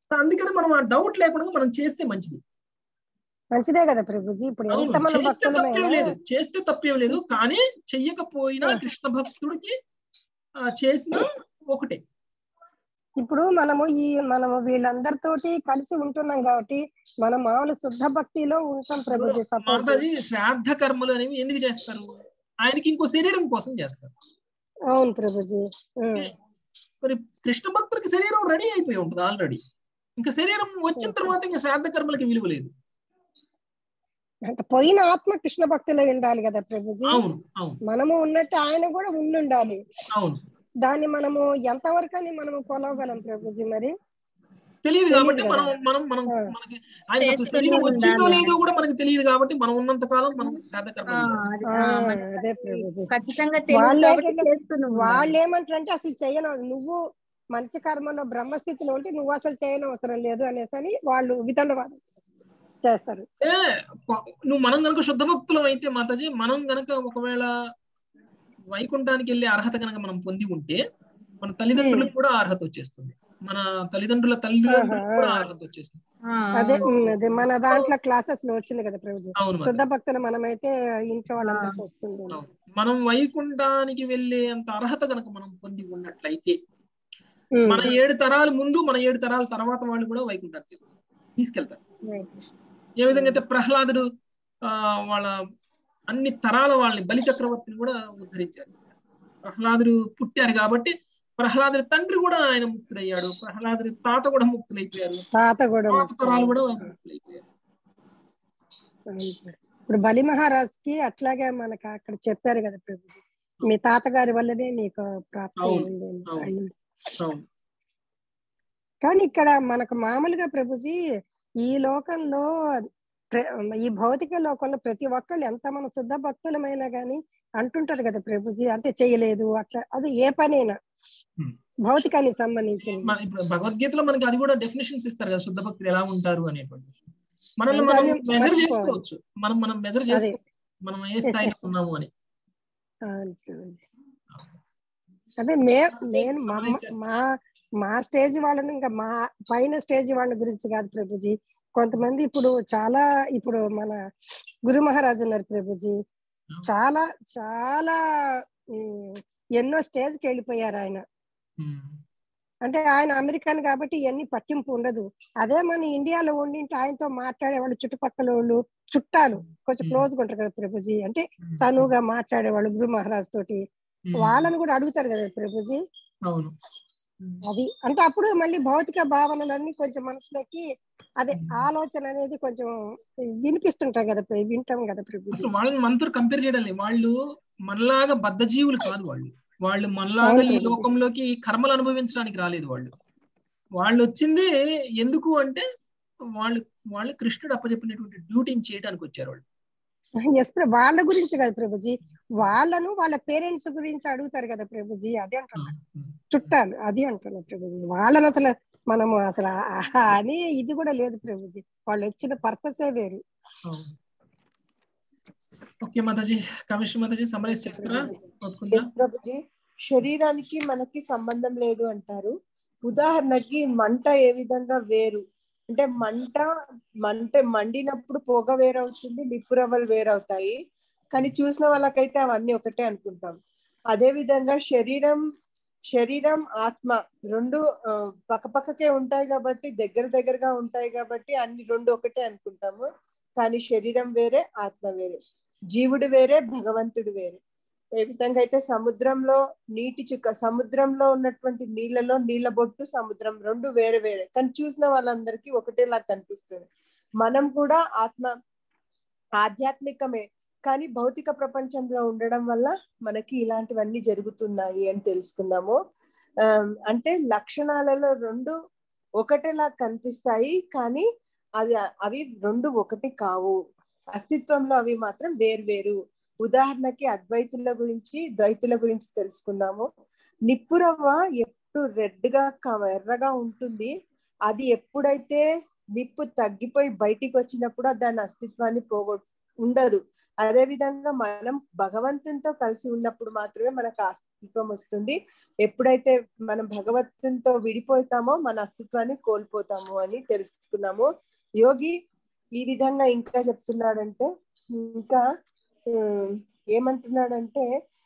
అందుకని మనం ఆ డౌట్ లేకుండా మనం చేస్తే మంచిది. మంచిదే కదా ప్రభుజీ. ఇప్పుడు అవును, ఎంత మన చేస్తే తప్పేం భక్తులమైనా లేదు, చేస్తే తప్పేం లేదు. కానీ చెయ్యకపోయినా కృష్ణ భక్తుడికి చేసిన ఒకటే. ఇప్పుడు మనము వీళ్ళందరితోటి కలిసి ఉంటున్నాం కాబట్టి మనం మామూలు శుద్ధ భక్తిలో ఉంటాం ప్రభుజీ. సపోజ్ మాతాజీ శ్రాద్ధ కర్మలు అనేవి ఎందుకు చేస్తారు? ఆయనకి ఇంకో శరీరం కోసం చేస్తారు. అవును ప్రభుజీ. మరి కృష్ణ భక్తుడికి శరీరం రెడీ అయిపోయి ఉంటుంది ఆల్రెడీ. ఇంకా శరీరం వచ్చిన తర్వాత ఇంకా శ్రాద్ధ కర్మలకి విలువ లేదు. అంటే పోయిన ఆత్మ కృష్ణ భక్తిలో ఉండాలి కదా ప్రభుజీ. అవును అవును మనము ఉన్నట్టు ఆయన కూడా ఉండాలి. అవును, దాన్ని మనము ఎంతవరకు అని మనము కొలవగలం ప్రభుజీ? మరి తెలియదు కాబట్టి మనం మనం మనం మనకి ఆయన అసలు శరీరం వచ్చిందో లేదో కూడా మనకి తెలియదు కాబట్టి మనం ఉన్నంత కాలం మనం శ్రాద్ధ కర్మలు అదే ప్రభుజీ. ఖచ్చితంగా వాళ్ళు ఏమంటారంటే అసలు చేయను, నువ్వు మంచి కర్మలో బ్రహ్మస్థితిలో ఉంటే నువ్వు అసలు చేయనవసరం లేదు అనేసి అని వాళ్ళు వితండవాదం చేస్తారు. నువ్వు మనం కనుక శుద్ధ భక్తులం అయితే మాతాజీ, మనం గనక ఒకవేళ వైకుంఠానికి వెళ్ళే అర్హత కనుక మనం పొంది ఉంటే మన తల్లిదండ్రులకు కూడా అర్హత వచ్చేస్తుంది, మన తల్లిదండ్రులకు కూడా అర్హత వచ్చేస్తుంది. అదే మన దాంట్లో క్లాసెస్ లో వచ్చింది కదా ప్రభుజీ. అవును, శుద్ధ భక్తులు మనమైతే ఇంట్లో వాళ్ళందరికీ వస్తుంది. మనం వైకుంఠానికి వెళ్ళే అంత అర్హత కనుక మనం పొంది ఉన్నట్లయితే మన 7 తరాల ముందు మన 7 తరాల తర్వాత వాళ్ళు కూడా వైకుంఠానికి తీసుకెళ్తారు. ఏ విధంగా అయితే ప్రహ్లాదుడు వాళ్ళ అన్ని తరాల వాళ్ళని బలి చక్రవర్తిని కూడా ఉద్ధరించారు. ప్రహ్లాదుడు పుట్టారు కాబట్టి ప్రహ్లాదుడి తండ్రి కూడా ఆయన ముక్తుడయ్యాడు, ప్రహ్లాదుడి తాత కూడా ముక్తులైపోయారు, తాత తరాలు కూడా ముక్తులైపోయారు. ఇప్పుడు బలి మహారాజ్కి అట్లాగే మనకు అక్కడ చెప్పారు కదా ప్రభు, మీ తాతగారి వల్లనే నీకు ప్రాప్తి ఉంది. కానీ ఇక్కడ మనకు మామూలుగా ప్రభుజీ ఈ లోకంలో ఈ భౌతిక లోకంలో ప్రతి ఒక్కళ్ళు ఎంత మన శుద్ధ భక్తులమైనా గానీ అంటుంటారు కదా ప్రభుజీ, అంటే చేయలేదు అట్లా, అది ఏ పనైనా భౌతికానికి సంబంధించింది. ఇప్పుడు భగవద్గీతలో మనకి అది కూడా డెఫినేషన్స్ ఇస్తారు కదా, శుద్ధ భక్తులు ఎలా ఉంటారు అనేటువంటి. మనల్ని మనం మెజర్ చేసుకోవచ్చు, మనం మెజర్ చేసుకోవచ్చు మనం ఏ స్థాయిలో ఉన్నాము అని. అంటే నేను మా స్టేజ్ వాళ్ళని, ఇంకా మా పైన స్టేజ్ వాళ్ళ గురించి కాదు ప్రభుజీ. కొంతమంది ఇప్పుడు మన గురు మహారాజు ఉన్నారు ప్రభుజీ, చాలా చాలా ఎన్నో స్టేజ్కి వెళ్ళిపోయారు ఆయన. అంటే ఆయన అమెరికన్ కాబట్టి ఇవన్నీ పట్టింపు ఉండదు. అదే మన ఇండియాలో ఉండింటే ఆయనతో మాట్లాడే వాళ్ళు చుట్టుపక్కల వాళ్ళు చుట్టాలు కొంచెం క్లోజ్ గా ఉంటారు కదా ప్రభుజీ, అంటే చనువుగా మాట్లాడేవాళ్ళు గురు మహారాజ్ తోటి, వాళ్ళని కూడా అడుగుతారు కదా ప్రభుజీ. అది అంటే అప్పుడు మళ్ళీ భౌతిక భావనలన్నీ కొంచెం మనసులోకి అదే ఆలోచన అనేది కొంచెం వినిపిస్తుంటాయి కదా, వింటాం కదా ప్రభు. అసలు వాళ్ళని మనతో కంపేర్ చేయడం లేదు, వాళ్ళు మనలాగా బద్ధజీవులు కాదు, వాళ్ళు మనలాగా ఈ లోకంలోకి కర్మలు అనుభవించడానికి రాలేదు. వాళ్ళు వచ్చింది ఎందుకు అంటే వాళ్ళు కృష్ణుడు అప్పచెప్పినటువంటి డ్యూటీని చేయడానికి వచ్చారు వాళ్ళు. వాళ్ళ గురించి కదా ప్రభుజీ, వాళ్ళను వాళ్ళ పేరెంట్స్ గురించి అడుగుతారు కదా ప్రభుజీ, అదే అంటున్నా చుట్టాలు, అది అంటున్నా ప్రభుజీ. వాళ్ళని అసలు మనము అసలు అని ఇది కూడా లేదు ప్రభుజీ, వాళ్ళు వచ్చిన పర్పసే వేరు. ఓకే మాతాజీ, కమిషన్ మాతాజీ సమరైజ్ చేస్తారా? ప్రభుజీ, శరీరానికి మనకి సంబంధం లేదు అంటారు. ఉదాహరణకి మంట ఏ విధంగా వేరు అంటే మండినప్పుడు పొగ వేరవుతుంది, నిప్పురవ్వలు వేరవుతాయి, కానీ చూసిన వాళ్ళకైతే అవన్నీ ఒకటే అనుకుంటాం. అదే విధంగా శరీరం ఆత్మ రెండు పక్కపక్కకే ఉంటాయి కాబట్టి, దగ్గరగా ఉంటాయి కాబట్టి అన్ని రెండు ఒకటే అనుకుంటాము. కానీ శరీరం వేరే, ఆత్మ వేరే, జీవుడు వేరే, భగవంతుడు వేరే. ఏ విధంగా అయితే సముద్రంలో నీటి చుక్క, సముద్రంలో ఉన్నటువంటి నీళ్ళలో నీళ్ళ బొట్టు, సముద్రం రెండు వేరే వేరే, కానీ చూసిన వాళ్ళందరికీ ఒకటేలా కనిపిస్తుంది. మనం కూడా ఆధ్యాత్మికమే, కానీ భౌతిక ప్రపంచంలో ఉండడం వల్ల మనకి ఇలాంటివన్నీ జరుగుతున్నాయి అని తెలుసుకున్నాము. అంటే లక్షణాలలో రెండు ఒకటేలా కనిపిస్తాయి, కానీ అవి రెండు ఒకటి కావు. అస్తిత్వంలో అవి మాత్రం వేర్వేరు. ఉదాహరణకి అద్వైతుల గురించి, ద్వైతుల గురించి తెలుసుకున్నాము. నిప్పురవ్వ ఎప్పుడు రెడ్గా ఎర్రగా ఉంటుంది, అది ఎప్పుడైతే నిప్పు తగ్గిపోయి బయటికి వచ్చినప్పుడు దాని అస్తిత్వాన్ని ఉండదు. అదే విధంగా మనం భగవంతునితో కలిసి ఉన్నప్పుడు మాత్రమే మనకు అస్తిత్వం వస్తుంది. ఎప్పుడైతే మనం భగవంతునితో విడిపోతామో మన అస్తిత్వాన్ని కోల్పోతాము అని తెలుసుకున్నాము. యోగి ఈ విధంగా ఇంకా చెప్తున్నాడంటే, ఇంకా ఏమంటున్నాడంటే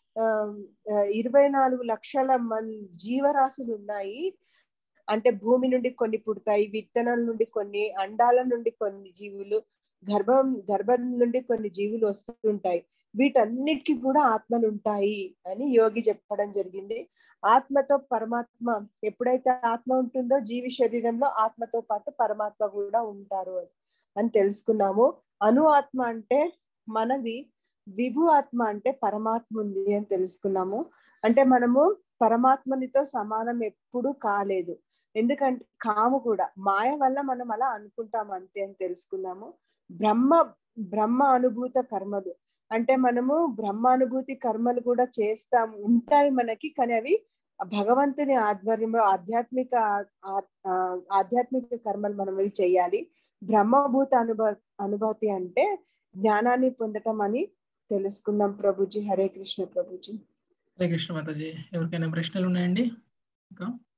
24 లక్షల జీవరాశులు ఉన్నాయి. అంటే భూమి నుండి కొన్ని పుడతాయి, విత్తనాల నుండి కొన్ని, అండాల నుండి కొన్ని జీవులు, గర్భం నుండి కొన్ని జీవులు వస్తుంటాయి. వీటన్నిటికీ కూడా ఆత్మలు ఉంటాయి అని యోగి చెప్పడం జరిగింది. ఆత్మతో పరమాత్మ, ఎప్పుడైతే ఆత్మ ఉంటుందో జీవి శరీరంలో ఆత్మతో పాటు పరమాత్మ కూడా ఉంటారు అని తెలుసుకున్నాము. అను ఆత్మ అంటే మనది, విభు ఆత్మ అంటే పరమాత్మ ఉంది అని తెలుసుకున్నాము. అంటే మనము పరమాత్మనితో సమానం ఎప్పుడు కాలేదు, ఎందుకంటే కాము కూడా మాయ వల్ల మనం అలా అనుకుంటాం అంతే అని తెలుసుకున్నాము. బ్రహ్మ అనుభూత కర్మలు అంటే మనము బ్రహ్మానుభూతి కర్మలు కూడా చేస్తాము, ఉంటాయి మనకి, కానీ అవి భగవంతుని ఆధ్వర్యంలో ఆధ్యాత్మిక కర్మలు మనం ఇవి చేయాలి. బ్రహ్మభూత అనుభూతి అంటే జ్ఞానాన్ని పొందటం అని తెలుసుకున్నాం. ప్రభుజీ హరే కృష్ణ. ప్రభుజీ హరే కృష్ణ మాతాజీ. ఎవరికైనా ప్రశ్నలు ఉన్నాయండి? ఇంకా